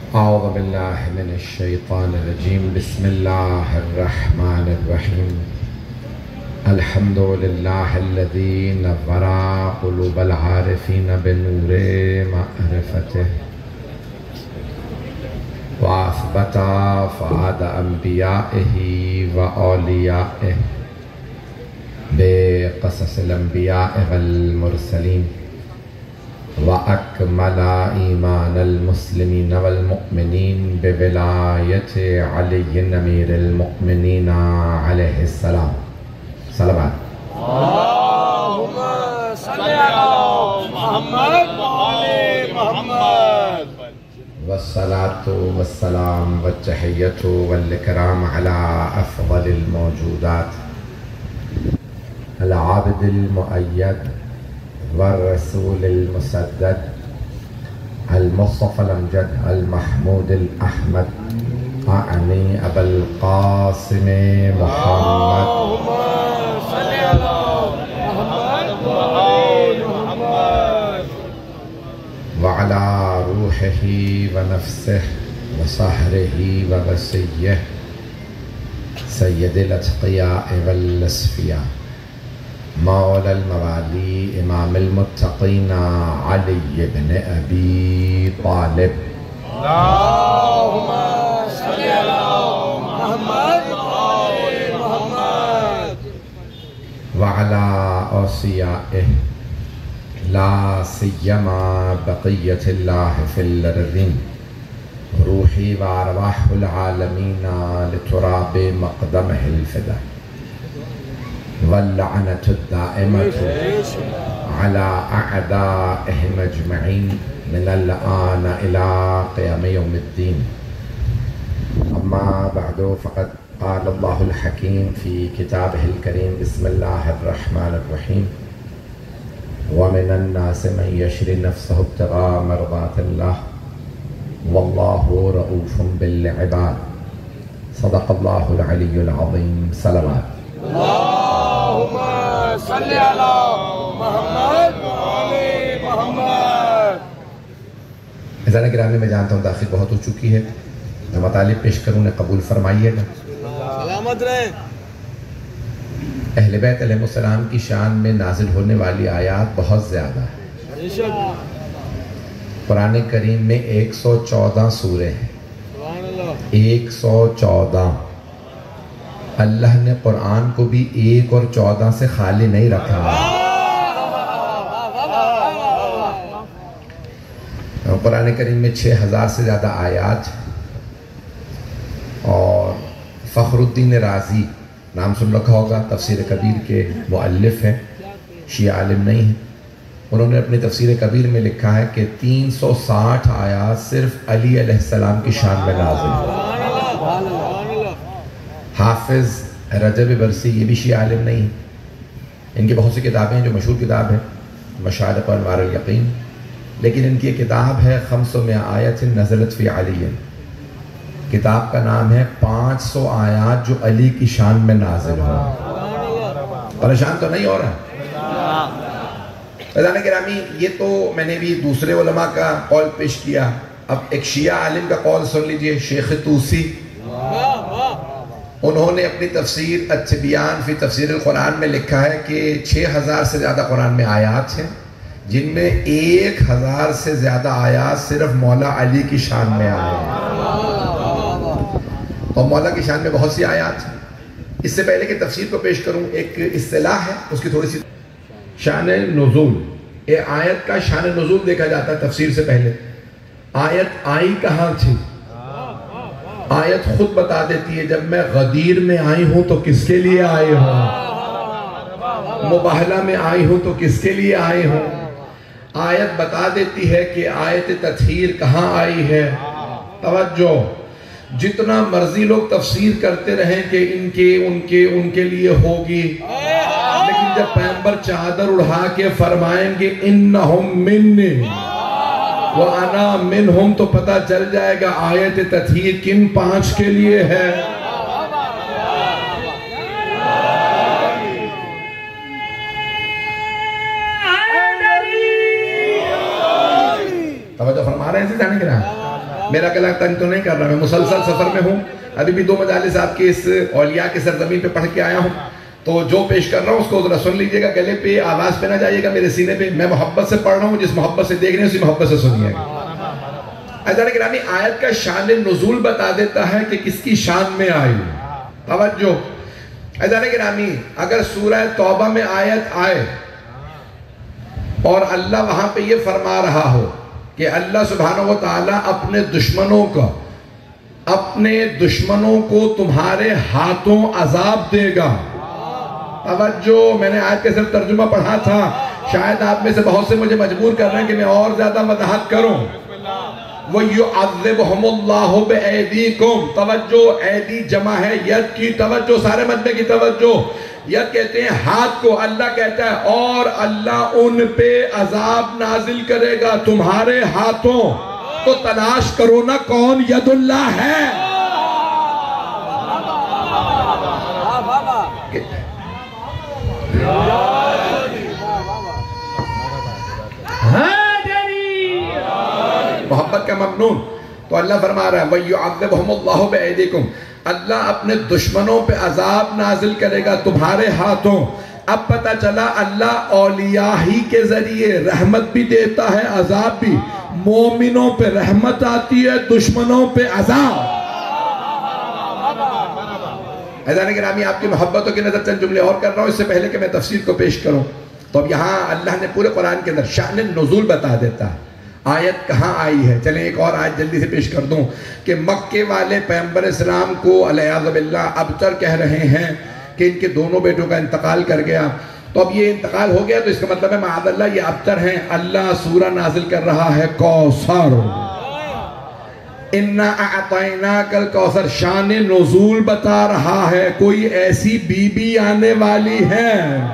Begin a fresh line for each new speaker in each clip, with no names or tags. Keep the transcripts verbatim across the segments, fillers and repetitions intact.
أعوذ بالله من الشيطان الرجيم. بسم الله الرحمن الرحيم. الحمد لله الذي نور قلوب العارفين بنور معرفته وأثبت فؤاد أنبيائه وأوليائه بقصص الأنبياء والمرسلين وأكمل إيمان المسلمين والمؤمنين بولاية علي أمير المؤمنين عليه السلام. صلوات.
اللهم صل على محمد وآل محمد.
والصلاة والسلام والتحية والإكرام على أفضل الموجودات العابد المؤيد والرسول المسدد المصطفى الأمجد المحمود الأحمد أعني أبا القاسم محمد.
اللهم صل على محمد وآل محمد.
وعلى روحه ونفسه وصهره ووصيه سيد الأتقياء والأصفياء مولى الموالي إمام المتقين علي بن أبي طالب.
اللهم صل على محمد وآل محمد.
وعلى أوصيائه لا سيما بقية الله في الأرضين روحي وأرواح العالمين لتراب مقدمه الفداء واللعنة الدائمة على أعدائهم أجمعين من الآن إلى قيام يوم الدين. أما بعد فقد قال الله الحكيم في كتابه الكريم. بسم الله الرحمن الرحيم. ومن الناس من يشري نفسه ابتغاء مرضات الله والله رؤوف بالعباد. صدق الله العلي العظيم. صلوات.
اللهم صل على محمد وآل محمد.
عزیزان گرامی، میں جانتا ہوں تاخیر بہت ہو چکی ہے، جو مطالب پیش کروں نے قبول فرمائیے گا.
سلامت رہے.
اہل بیت علیہ السلام کی شان میں نازل ہونے والی آیات بہت زیادہ ہیں. قرآن کریم میں ایک سو چودہ سورے ہیں. ایک سو چودہ. اللہ نے قرآن کو بھی ایک اور چودہ سے خالی نہیں رکھا. قرآن کریم میں چھ ہزار سے زیادہ آیات. اور فخر الدین رازی نام سن رکھا ہوگا، تفسیر کبیر کے مؤلف ہیں، شیعہ عالم نہیں ہیں. انہوں نے اپنی تفسیر کبیر میں لکھا ہے کہ تین سو ساٹھ آیات صرف علی علیہ السلام کی شان میں نازل ہیں. حافظ رجب برسی یہ بھی شیعہ عالم نہیں ہیں. ان کی بہت سی کتابیں ہیں جو مشہور کتاب ہے مشارق و انوار الیقین، لیکن ان کی ایک کتاب ہے خمس و مئہ آیت نزلت فی علی. کتاب کا نام ہے پانچ سو آیات جو علی کی شان میں نازل ہو. پریشان تو نہیں ہو رہا؟ عزیزان گرامی، یہ تو میں نے بھی دوسرے علماء کا قول پیش کیا. اب ایک شیعہ عالم کا قول سن لیجئے. شیخ طوسی انہوں نے اپنی تفسیر التبیان فی تفسیر القرآن میں لکھا ہے کہ چھ ہزار سے زیادہ قرآن میں آیات ہیں، جن میں ایک ہزار سے زیادہ آیات صرف مولا علی کی شان میں آئے ہیں. اور مولا کی شان میں بہت سی آیات ہیں. اس سے پہلے کہ تفسیر کو پیش کروں، ایک اصطلاح ہے اس کی تھوڑی سی. شان نزول. یہ آیت کا شان نزول دیکھا جاتا ہے تفسیر سے پہلے. آیت آئی کہاں تھی؟ آیت خود بتا دیتی ہے جب میں غدیر میں آئی ہوں تو کس کے لیے آئی ہوں، مباہلہ میں آئی ہوں تو کس کے لیے آئی ہوں. آیت بتا دیتی ہے کہ آیت تطہیر کہاں آئی ہے. توجہ، جتنا مرضی لوگ تفسیر کرتے رہیں کہ ان کے ان کے ان کے لیے ہوگی، لیکن جب پیغمبر چادر اڑھا کے فرمائیں گے انہم منی وَأَنَا مِنْهُمْ تو پتہ چل جائے گا آیت تطہیر کن پانچ کے لیے ہے. توجہ فرما رہے ہیں جانے کے رہا میرا کلام تنگ تو نہیں کر رہا، میں مسلسل سفر میں ہوں، ابھی بھی دو مجالس آپ کے اس اولیاء کی سرزمین پہ پڑھ کے آیا ہوں، تو جو پیش کر رہا ہوں اس کو ذرا سن لیجئے گا، گلے پہ آواز پہ نہ جائیے گا، میرے سینے پہ، میں محبت سے پڑھ رہا ہوں، جس محبت سے دیکھ رہے ہیں اسی محبت سے سنیے گا۔ عزیزان گرامی، آیت کا شان نزول بتا دیتا ہے کہ کس کی شان میں آئی، توجہ۔ عزیزان گرامی، اگر سورہ توبہ میں آیت آئے اور اللہ وہاں پہ یہ فرما رہا ہو کہ اللہ سبحانہ و تعالیٰ اپنے دشمنوں کا اپنے دشمنوں کو تمہارے ہاتھوں عذاب دے گا، توجہ، میں نے آیت کے صرف ترجمہ پڑھا تھا، شاید آپ میں سے بہت سے مجھے مجبور کر رہے ہیں کہ میں اور زیادہ وضاحت کروں۔ وَيُعَذِّبْهُمُ اللَّهُ بِأَيْدِيكُمْ، توجہ، ایدی جمع ہے ید کی، توجہ، سارے مجمع کی توجہ، ید کہتے ہیں ہاتھ کو، اللہ کہتا ہے اور اللہ ان پہ عذاب نازل کرے گا تمہارے ہاتھوں، تو تلاش کرو نا کون ید اللہ ہے۔ محبت کا ممنون، تو اللہ فرما رہا ہے وَيُعَذِّبْهُمُ اللَّهُ بِأَيْدِيكُمْ، اللہ اپنے دشمنوں پہ عذاب نازل کرے گا تمہارے ہاتھوں۔ اب پتہ چلا اللہ اولیاء ہی کے ذریعے رحمت بھی دیتا ہے، عذاب بھی، مومنوں پہ رحمت آتی ہے، دشمنوں پہ عذاب۔ عزیزان گرامی، آپ کی محبتوں کی نظر چند جملے اور کر رہا ہوں اس سے پہلے کہ میں تفسیر کو پیش کروں۔ تو اب یہاں اللہ نے پورے قرآن کے اندر شأن نزول بتا دیتا ہے، آیت کہاں آئی ہے۔ چلیں ایک اور آیت جلدی سے پیش کر دوں کہ مکے والے پیغمبر اسلام کو علیہ باللہ ابتر کہہ رہے ہیں کہ ان کے دونوں بیٹوں کا انتقال کر گیا، تو اب یہ انتقال ہو گیا تو اس کا مطلب ہے معاذ اللہ یہ ابتر ہیں۔ اللہ سورہ نازل کر رہا ہے کوثر، اِنَّا أَعْطَيْنَاكَ الْكَوْثَرَ، شان نزول بتا رہا ہے، کوئی ایسی بی بی آنے والی ہے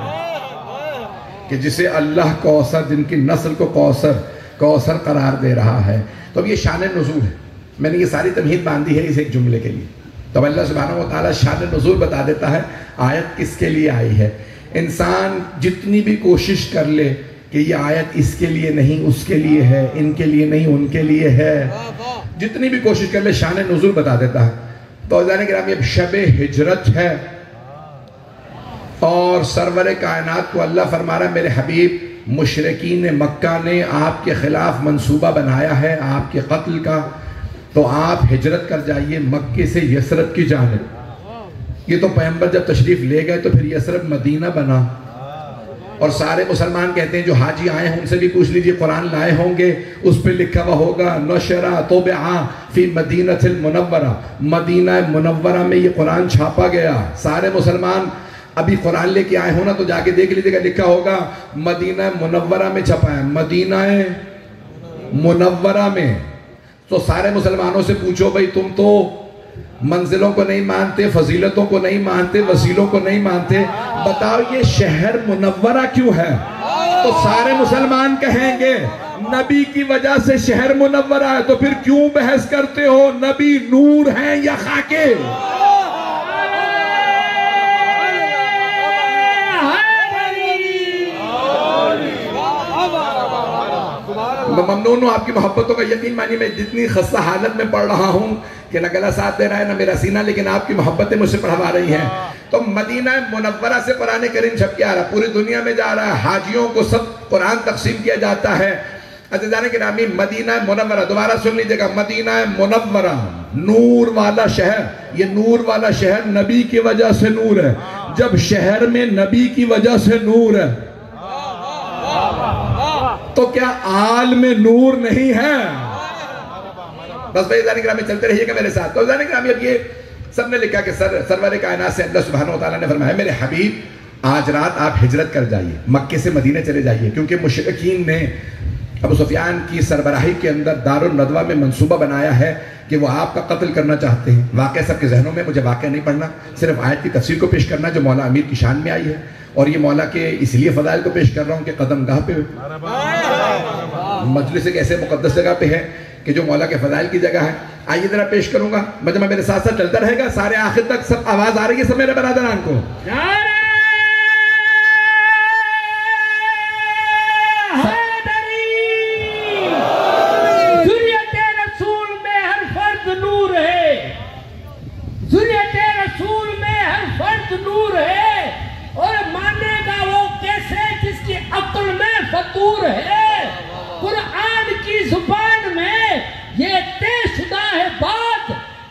کہ جسے اللہ کوثر، جن کی نسل کو کوثر کوثر قرار دے رہا ہے۔ تو اب یہ شان نزول ہے، میں نے یہ ساری تمہید باندھی ہے اس ایک جملے کے لیے۔ تو اللہ سبحانہ و تعالیٰ شان نزول بتا دیتا ہے آیت کس کے لیے آئی ہے۔ انسان جتنی بھی کوشش کر لے کہ یہ آیت اس کے لیے نہیں اس کے لیے ہے، ان کے لیے نہیں ان کے لیے ہے، جتنی بھی کوشش کر لے شان نزول بتا دیتا ہے۔ تو عزیزان گرامی، اب شب ہجرت ہے اور سرور کائنات کو اللہ فرما رہا ہے میرے حبیب مشرکین مکہ نے آپ کے خلاف منصوبہ بنایا ہے آپ کے قتل کا، تو آپ ہجرت کر جائیے مکے سے یثرب کی جانب۔ یہ تو پیغمبر جب تشریف لے گئے تو پھر یثرب مدینہ بنا، اور سارے مسلمان کہتے ہیں جو حاجی آئے ہیں ان سے بھی پوچھ لیجئے، قرآن لائے ہوں گے اس پہ لکھا ہوا ہوگا نشرہ طبعا فی مدینۃ المنورہ، مدینہ منورہ میں یہ قرآن چھاپا گیا۔ سارے مسلمان ابھی قرآن لے کے آئے ہو نا تو جا کے دیکھ لیجئے گا، لکھا ہوگا مدینہ منورہ میں چھپا ہے، مدینہ منورہ میں۔ تو سارے مسلمانوں سے پوچھو بھئی تم تو منزلوں کو نہیں مانتے، فضیلتوں کو نہیں مانتے، وسیلوں کو نہیں مانتے، بتاؤ یہ شہر منورہ کیوں ہے؟ تو سارے مسلمان کہیں گے نبی کی وجہ سے شہر منورہ ہے، تو پھر کیوں بحث کرتے ہو نبی نور ہیں یا خاکے؟ میں ممنون ہوں آپ کی محبتوں کا، یقین مانی میں جتنی خستہ حالت میں پڑھ رہا ہوں کہ نہ گلا ساتھ دے رہا ہے نہ میرا سینہ، لیکن آپ کی محبتیں مجھ سے پڑھوا رہی ہیں۔ تو مدینہ منورہ سے قرآن کریم چھپ کے آ رہا ہے، پوری دنیا میں جا رہا ہے، حاجیوں کو سب قرآن تقسیم کیا جاتا ہے۔ عزیزان گرامی، مدینہ منورہ، دوبارہ سن لیجئے گا، مدینہ منورہ، نور والا شہر۔ یہ نور والا شہر نبی کی وجہ سے نور ہے، جب شہر میں نبی کی وجہ سے نور ہے تو کیا آل میں نور نہیں ہے؟ بس بھائی عزیزان گرامی چلتے رہیے گا میرے ساتھ۔ تو عزیزان گرامی اب یہ سب نے لکھا کہ سر سرور کائنات سے اللہ سبحانہ و تعالیٰ نے فرمایا میرے حبیب آج رات آپ ہجرت کر جائیے، مکے سے مدینہ چلے جائیے، کیونکہ مشرکین نے ابو سفیان کی سربراہی کے اندر دار الندوہ میں منصوبہ بنایا ہے کہ وہ آپ کا قتل کرنا چاہتے ہیں۔ واقعہ سب کے ذہنوں میں، مجھے واقعہ نہیں پڑھنا، صرف آیت کی تفسیر کو پیش کرنا جو مولا امیر کی شان میں آئی ہے، اور یہ مولا کے اس لیے فضائل کو پیش کر رہا ہوں کہ قدم گاہ پہ مجلس ایک ایسے مقدس جگہ پہ ہے کہ جو مولا کے فضائل کی جگہ ہے۔ آئیے ذرا پیش کروں گا، مجمع میرے ساتھ ساتھ چلتا رہے گا، سارے آخر تک سب آواز آ رہی ہے سب میرے برادران کو؟
ذریعت رسول میں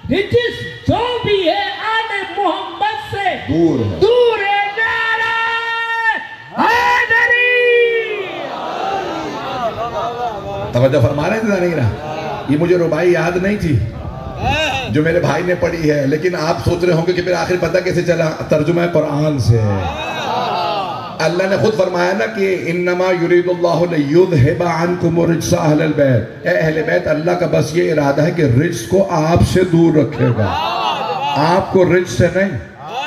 رجس جو بھی ہے آل محمد سے
دور ہے
دور ہے نعرہ حیدری.
توجہ فرما رہے ہیں نہیں رہا. یہ مجھے ربائی یاد نہیں تھی جو میرے بھائی نے پڑھی ہے، لیکن آپ سوچ رہے ہوں گے کہ پھر آخر پتہ کیسے چلا؟ ترجمہ قرآن سے. اللہ نے خود فرمایا نا کہ انما یرید اللہ لیذھب عنکم الرجس اہل البیت. اے اہل بیت، اللہ کا بس یہ ارادہ ہے کہ رجس کو آپ سے دور رکھے گا، آپ کو رجس سے نہیں.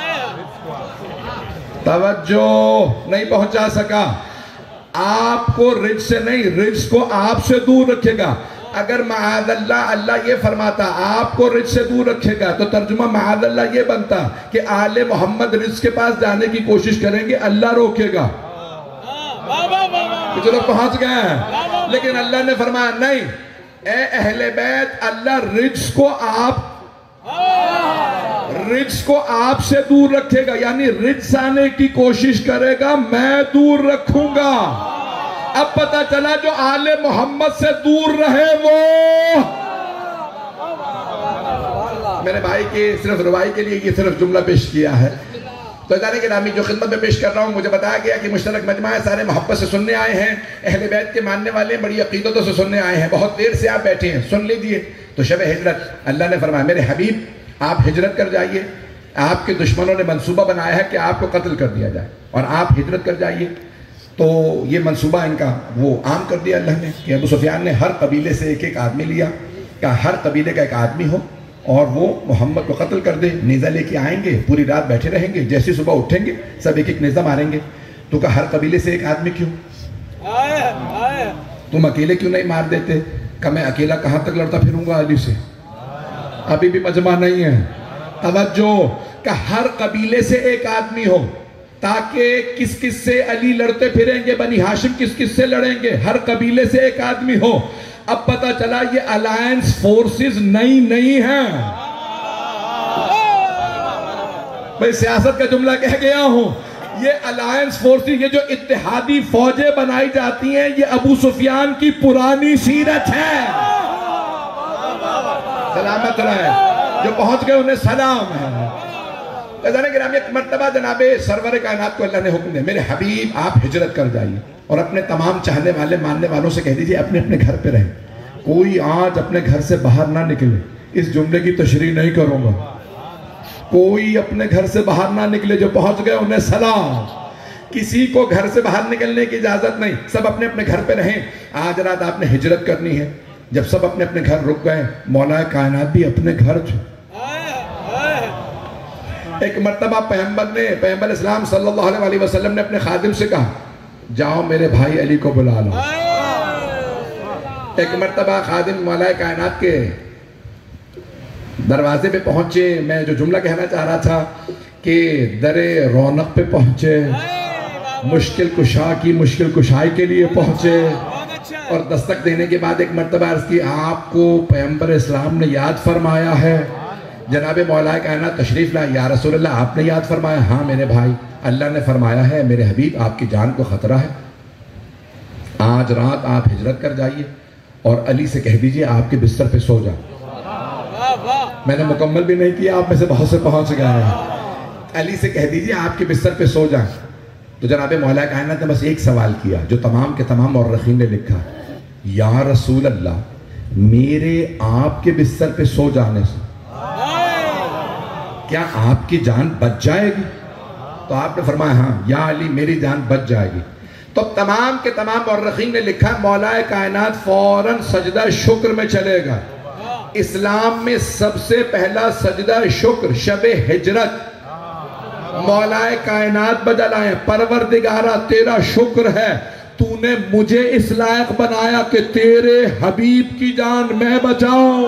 توجہ نہیں پہنچا سکا. آپ کو رجس سے نہیں، رجس کو آپ سے دور رکھے گا. اگر معاذ اللہ اللہ یہ فرماتا آپ کو رجس سے دور رکھے گا تو ترجمہ معاذ اللہ یہ بنتا کہ آل محمد رجس کے پاس جانے کی کوشش کریں گے، اللہ روکے گا. کچھ لوگ پہنچ گئے ہیں، لیکن اللہ نے فرمایا نہیں، اے اہل بیت، اللہ رجس کو آپ رجس کو آپ سے دور رکھے گا، یعنی رجس آنے کی کوشش کرے گا، میں دور رکھوں گا. اب پتہ چلا جو آل محمد سے دور رہے وہ میرے بھائی کے صرف روائی کے لیے یہ صرف جملہ پیش کیا ہے. تو ادارے کے نامی جو خدمت میں پیش کر رہا ہوں، مجھے بتایا گیا کہ مشترک مجمع ہے، سارے محبت سے سننے آئے ہیں، اہل بیت کے ماننے والے بڑی عقیدتوں سے سننے آئے ہیں. بہت دیر سے آپ بیٹھے ہیں، سن لیجئے. تو شب ہجرت اللہ نے فرمایا میرے حبیب آپ ہجرت کر جائیے. آپ کے دشمنوں نے منصوبہ بنایا ہے کہ آپ کو قتل کر دیا جائے اور آپ ہجرت کر جائیے. تو یہ منصوبہ ان کا وہ عام کر دیا اللہ نے کہ ابو سفیان نے ہر قبیلے سے ایک ایک آدمی لیا کہ ہر قبیلے کا ایک آدمی ہو اور وہ محمد کو قتل کر دے. نیزہ لے کے آئیں گے، پوری رات بیٹھے رہیں گے، جیسی صبح اٹھیں گے سب ایک ایک نیزہ ماریں گے. تو کہا ہر قبیلے سے ایک آدمی کیوں؟ تم اکیلے کیوں نہیں مار دیتے؟ کہ میں اکیلا کہاں تک لڑتا پھروں گا علی سے؟ ابھی بھی مجمع نہیں ہے. توجہ کہ ہر قبیلے سے ایک آدمی ہو تاکہ کس کس سے علی لڑتے پھریں گے، بنی ہاشم کس کس سے لڑیں گے، ہر قبیلے سے ایک آدمی ہو. اب پتہ چلا یہ الائنس فورسز نئی نہیں ہیں. میں سیاست کا جملہ کہہ گیا ہوں. یہ الائنس فورسز، یہ جو اتحادی فوجیں بنائی جاتی ہیں، یہ ابو سفیان کی پرانی سیرت ہے. سلامت رہے، جو پہنچ گئے انہیں سلام ہے. عزیزان گرامی، ایک مرتبہ جناب سرور کائنات کو اللہ نے حکم دیا میرے حبیب آپ ہجرت کر جائیے اور اپنے تمام چاہنے والے ماننے والوں سے کہہ دیجئے اپنے اپنے گھر پہ رہیں. کوئی آج اپنے گھر سے باہر نہ نکلے. اس جملے کی تشریح نہیں کروں گا. کوئی اپنے گھر سے باہر نہ نکلے، جو پہنچ گئے انہیں سلام. کسی کو گھر سے باہر نکلنے کی اجازت نہیں، سب اپنے اپنے گھر پہ رہیں. آج رات آپ نے ہجرت کرنی ہے. جب سب اپنے اپنے گھر رک گئے، مولا کائنات بھی اپنے گھر چھو. ایک مرتبہ پیغمبر نے پیغمبر اسلام صلی اللہ علیہ وسلم نے اپنے خادم سے کہا جاؤ میرے بھائی علی کو بلا لو. ایک مرتبہ خادم مولا کائنات کے دروازے پہ پہنچے. میں جو جملہ کہنا چاہ رہا تھا کہ در رونق پہ پہنچے، مشکل کشا کی مشکل کشائی کے لیے پہنچے اور دستک دینے کے بعد ایک مرتبہ عرض کی آپ کو پیغمبر اسلام نے یاد فرمایا ہے. جناب مولا کائنات تشریف لائے. یا رسول اللہ آپ نے یاد فرمایا؟ ہاں میرے بھائی، اللہ نے فرمایا ہے میرے حبیب آپ کی جان کو خطرہ ہے، آج رات آپ ہجرت کر جائیے اور علی سے کہہ دیجئے آپ کے بستر پہ سو جا. میں نے مکمل بھی نہیں کیا، آپ میں سے بہت سے پہنچ گئے ہیں. علی سے کہہ دیجئے آپ کے بستر پہ سو جائیں. تو جناب مولا کائنات نے بس ایک سوال کیا جو تمام کے تمام مورخین نے لکھا، یا رسول اللہ میرے آپ کے بستر پہ سو جانے سے کیا آپ کی جان بچ جائے گی؟ تو آپ نے فرمایا ہاں یا علی میری جان بچ جائے گی. تو تمام کے تمام مورخین نے لکھا مولا کائنات فوراً سجدہ شکر میں چلے گا. اسلام میں سب سے پہلا سجدہ شکر شب ہجرت مولا کائنات بجا لائے، پروردگارہ تیرا شکر ہے تو نے مجھے اس لائق بنایا کہ تیرے حبیب کی جان میں بچاؤں.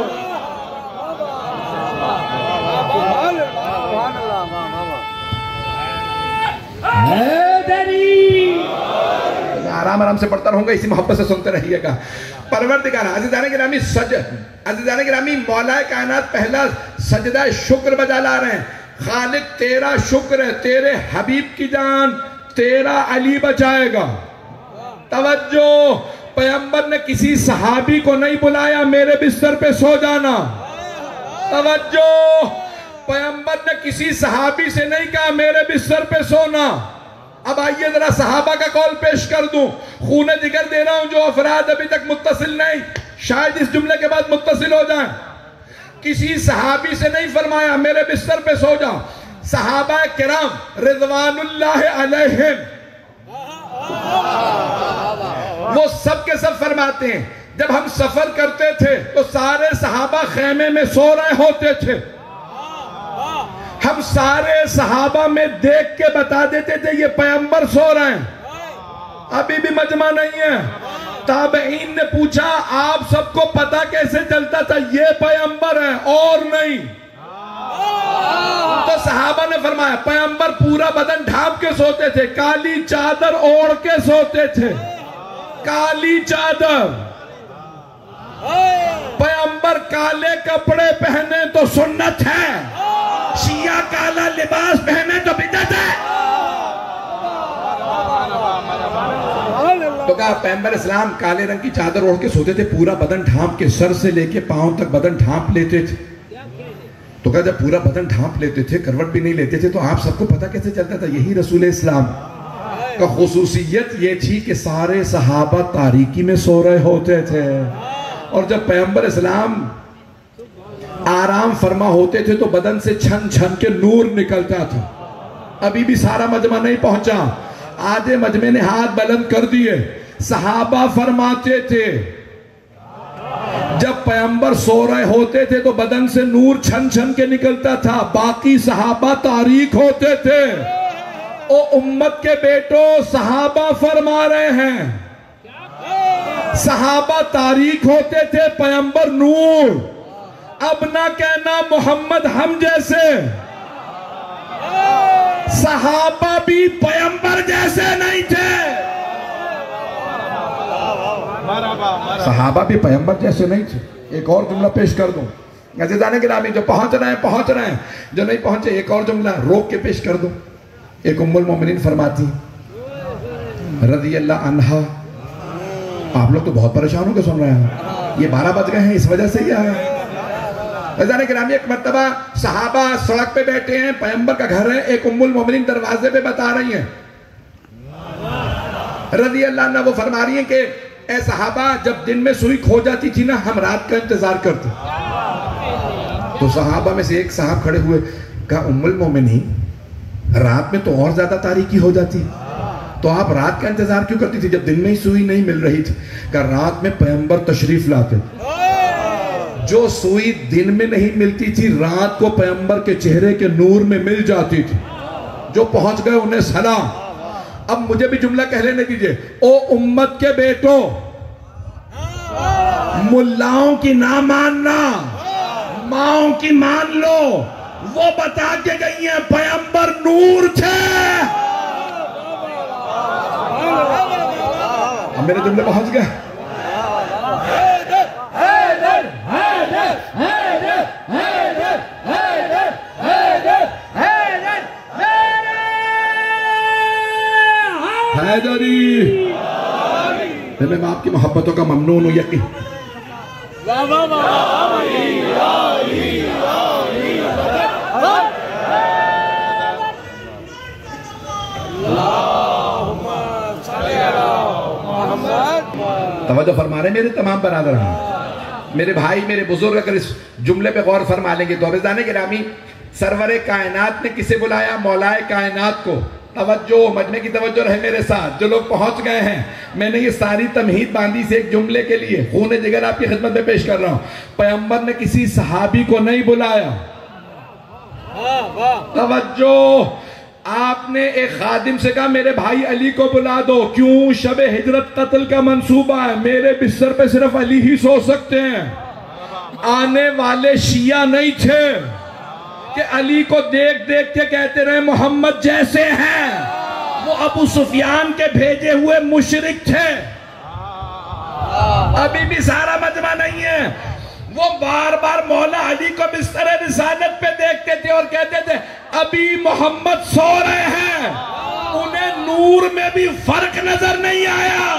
آرام آرام سے پڑھتا رہوں گا، اسی محبت سے سنتے رہیے گا. پروردگارہ عزیزان گرامی سج عزیزان گرامی مولا کائنات پہلا سجدہ شکر بجا لا رہے ہیں. خالق تیرا شکر ہے تیرے حبیب کی جان تیرا علی بچائے گا. توجہ، پیغمبر نے کسی صحابی کو نہیں بلایا میرے بستر پہ سو جانا. توجہ، پیغمبر نے کسی صحابی سے نہیں کہا میرے بستر پہ سونا۔ اب آئیے ذرا صحابہ کا قول پیش کر دوں، خون جگر دے رہا ہوں جو افراد ابھی تک متصل نہیں، شاید اس جملے کے بعد متصل ہو جائیں۔ کسی صحابی سے نہیں فرمایا میرے بستر پہ سو جا۔ صحابہ کرام رضوان اللہ علیہم وہ سب کے سب فرماتے ہیں جب ہم سفر کرتے تھے تو سارے صحابہ خیمے میں سو رہے ہوتے تھے، ہم سارے صحابہ میں دیکھ کے بتا دیتے تھے یہ پیغمبر سو رہے ہیں۔ ابھی بھی مجمع نہیں ہے۔ تابعین نے پوچھا آپ سب کو پتا کیسے چلتا تھا یہ پیغمبر ہے اور نہیں؟ تو صحابہ نے فرمایا پیغمبر پورا بدن ڈھانپ کے سوتے تھے، کالی چادر اوڑھ کے سوتے تھے، کالی چادر۔ پیغمبر کالے کپڑے پہنے تو سنت ہے، شیعہ کالا لباس پہنے تو بدعت ہے۔ تو کہا پیغمبر اسلام کالے رنگ کی چادر اوڑھ کے سوتے تھے، پورا بدن ڈھانپ کے، سر سے لے کے پاؤں تک بدن ڈھانپ لیتے تھے۔ تو کہا جب پورا بدن ڈھانپ لیتے تھے، کروٹ بھی نہیں لیتے تھے، تو آپ سب کو پتا کیسے چلتا تھا یہی رسول اسلام کا خصوصیت یہ تھی کہ سارے صحابہ تاریکی میں سو رہے ہوتے تھے، اور جب پیغمبر اسلام آرام فرما ہوتے تھے تو بدن سے چھن چھن کے نور نکلتا تھا۔ ابھی بھی سارا مجمع نہیں پہنچا، آدھے مجمع نے ہاتھ بلند کر دیے۔ صحابہ فرماتے تھے جب پیغمبر سو رہے ہوتے تھے تو بدن سے نور چھن چھن کے نکلتا تھا، باقی صحابہ تاریک ہوتے تھے۔ او امت کے بیٹو، صحابہ فرما رہے ہیں صحابہ تاریک ہوتے تھے، پیغمبر نور۔ اب نہ کہنا محمد ہم جیسے، صحابہ بھی پیغمبر جیسے نہیں تھے، صحابہ بھی پیغمبر جیسے نہیں تھے۔ ایک اور جملہ پیش کر دوں، عزیزان گرامی جو پہنچ رہے ہیں پہنچ رہے ہیں، جو نہیں پہنچے ایک اور جملہ روک کے پیش کر دوں۔ ایک ام المومنین فرماتی رضی اللہ عنہا، آپ لوگ تو بہت پریشان ہو کے سن رہے ہیں، یہ بارہ بج گئے ہیں اس وجہ سے یہ آیا۔ عزیزان گرامی ایک مرتبہ صحابہ سڑک پہ بیٹھے ہیں، پیغمبر کا گھر ہے، ایک ام المومنین دروازے پہ بتا رہی ہیں رضی اللہ عنہ، وہ فرما رہی ہیں کہ اے صحابہ جب دن میں سوئی کھو جاتی تھی نا ہم رات کا انتظار کرتے۔ تو صحابہ میں سے ایک صاحب کھڑے ہوئے، کہا ام المومنین رات میں تو اور زیادہ تاریکی ہو جاتی، تو آپ رات کا انتظار کیوں کرتی تھی جب دن میں ہی سوئی نہیں مل رہی تھی؟ کہ رات میں پیغمبر تشریف لاتے، جو سوئی دن میں نہیں ملتی تھی رات کو پیغمبر کے چہرے کے نور میں مل جاتی تھی، جو پہنچ گئے انہیں سلام۔ اب مجھے بھی جملہ کہہ لینے دیجئے، او امت کے بیٹو، ملاؤں کی نہ ماننا، ماؤں کی مان لو، وہ بتا کے گئی ہیں پیغمبر نور تھے۔ اب میرے جملے پہنچ گئے۔ حیدری میں آپ کی محبتوں کا ممنون ہوں، یقین توجہ فرما رہے میرے تمام برادران، میرے بھائی میرے بزرگ، اگر اس جملے پہ غور فرما لیں گے تو عزیزان گرامی سرور کائنات نے کسے بلایا؟ مولا کائنات کو۔ توجہ، مجمع کی توجہ رہے میرے ساتھ، جو لوگ پہنچ گئے ہیں، میں نے یہ ساری تمہید باندھی سے ایک جملے کے لیے خون جگر آپ کی خدمت میں پیش کر رہا ہوں۔ پیغمبر نے کسی صحابی کو نہیں بلایا، توجہ، آپ نے ایک خادم سے کہا میرے بھائی علی کو بلا دو، کیوں؟ شب ہجرت قتل کا منصوبہ ہے، میرے بستر پہ صرف علی ہی سو سکتے ہیں۔ آنے والے شیعہ نہیں تھے کہ علی کو دیکھ دیکھ کے کہتے رہے محمد جیسے ہیں، وہ ابو سفیان کے بھیجے ہوئے مشرک تھے۔ ابھی بھی سارا مجمع نہیں ہے، وہ بار بار مولا علی کو بستر رسالت پہ دیکھتے تھے اور کہتے تھے ابھی محمد سو رہے ہیں، انہیں نور میں بھی فرق نظر نہیں آیا۔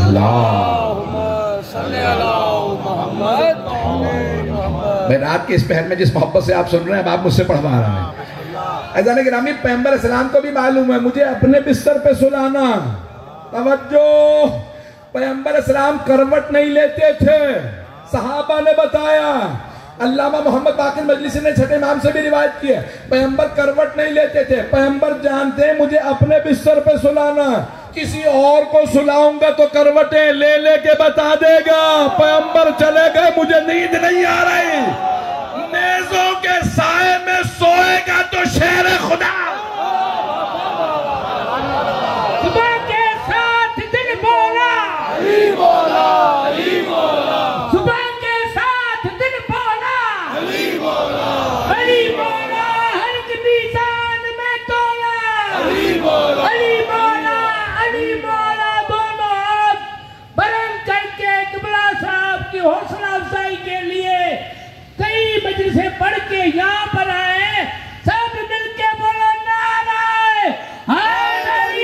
اللہم صلی علی محمد محمد۔
میں رات کے اس پہر میں جس محبت سے آپ سن رہے ہیں اب آپ مجھ سے پڑھوا رہے ہیں۔ عزیزان گرامی پیغمبر اسلام کو بھی معلوم ہے مجھے اپنے بستر پہ سلانا۔ توجہ، پیغمبر اسلام کروٹ نہیں لیتے تھے، صحابہ نے بتایا، علامہ محمد باقر مجلسی نے چھٹے امام سے بھی روایت کی ہے، پیغمبر کروٹ نہیں لیتے تھے، پیغمبر جانتے ہیں مجھے اپنے بستر پہ سلانا، کسی اور کو سلاؤں گا تو کروٹیں لے لے کے بتا دے گا پیغمبر چلے گئے مجھے نیند نہیں آ رہی، نیزوں کے سائے میں سوئے گا تو شیر خدا،
صبح کے ساتھ دل بولا،
علی مولا علی مولا
صبح کے ساتھ دل بولا،
علی مولا
علی مولا ہر ایک میزان میں تولا،
علی مولا
علی مولا علی مولا دونوں ہاتھ بلند کر کے قبلہ صاحب کی حوصلہ افزائی کے لیے کئی مجلسیں پڑھ کے یہاں پر آئے، سب مل کے بولو نعرہ حیدری۔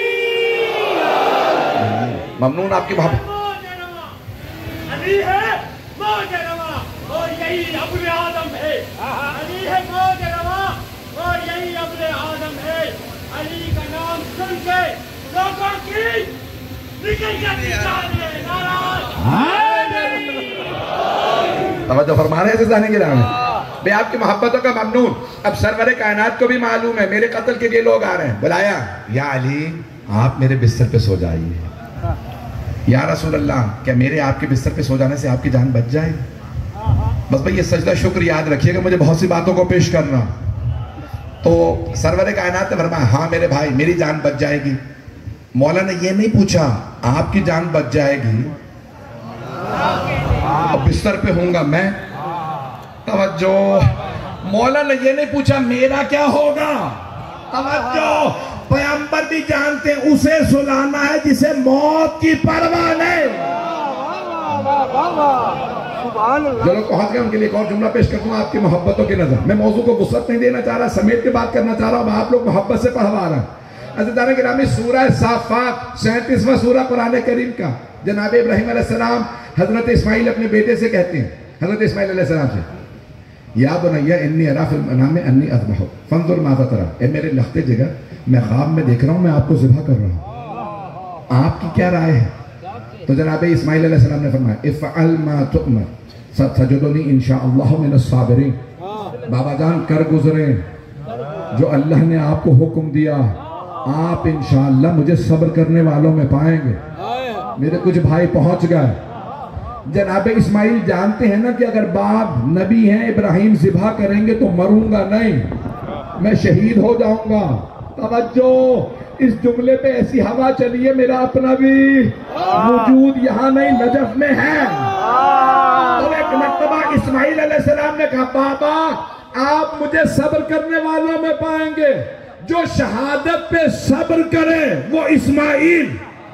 ممنون آپ کی محبت۔
علی ہے موج رواں اور یہی ابن آدم ہے، علی ہے موج رواں اور یہی ابن آدم ہے، علی کا نام سن کے لوگوں کی نکل جاتی ہے نعرہ حیدری۔
توجہ فرما رہے ہیں عزیزان گرامی، میں آپ کی محبتوں کا ممنون۔ اب سرور کائنات کو بھی معلوم ہے میرے قتل کے لیے لوگ آ رہے ہیں، بلایا یا علی آپ میرے بستر پہ سو جائیے، یا رسول اللہ کیا میرے آپ کے بستر پہ سو جانے سے آپ کی جان بچ جائے؟ بس بھئی یہ سجدہ شکر یاد رکھیے گا، مجھے بہت سی باتوں کو پیش کرنا۔ تو سرور کائنات نے فرمایا ہاں میرے بھائی میری جان بچ جائے گی۔ مولا نے یہ نہیں پوچھا آپ کی جان بچ جائے گی اب بستر پہ ہوں گا میں، توجہ، مولا نے یہ نہیں پوچھا میرا کیا ہوگا، توجہ، پیغمبر بھی جانتے ہیں اسے سلانا ہے جسے موت کی پرواہ نہیں۔ جو لوگ پہنچ گئے ان کے لیے ایک اور جملہ پیش کرتا ہوں آپ کی محبتوں کی نظر، میں موضوع کو وسعت نہیں دینا چاہ رہا، سمیت کے بات کرنا چاہ رہا ہوں، آپ لوگ محبت سے پڑھوا رہا ہوں۔ عزیزان گرامی سورہ صافات سینتیسواں سورہ قرآن کریم کا، جناب ابراہیم علیہ السلام حضرت اسماعیل اپنے بیٹے سے کہتے ہیں، حضرت اسماعیل علیہ السلام سے، یا بنیا انی ارا فی المنام انی اذبحک فانظر ماذا تری، اے میرے لختے جگر میں خواب میں دیکھ رہا ہوں میں آپ کو ذبح کر رہا ہوں، آپ کی کیا رائے ہے؟ تو جناب اسماعیل علیہ السلام نے فرمایا افعل ما تؤمر ستجدنی انشاءاللہ من الصابرین، بابا جان کر گزریں جو اللہ نے آپ کو حکم دیا، آپ انشاءاللہ مجھے صبر کرنے والوں میں پائیں گے۔ میرے کچھ بھائی پہنچ گئے، جناب اسماعیل جانتے ہیں نا کہ اگر باپ نبی ہیں ابراہیم ذبح کریں گے تو مروں گا نہیں، میں شہید ہو جاؤں گا۔ توجہ، اس جملے پہ ایسی ہوا چلیے میرا اپنا بھی وجود یہاں نہیں نجف میں ہے۔ تو ایک مرتبہ اسماعیل علیہ السلام نے کہا بابا آپ مجھے صبر کرنے والوں میں پائیں گے، جو شہادت پہ صبر کرے وہ اسماعیل،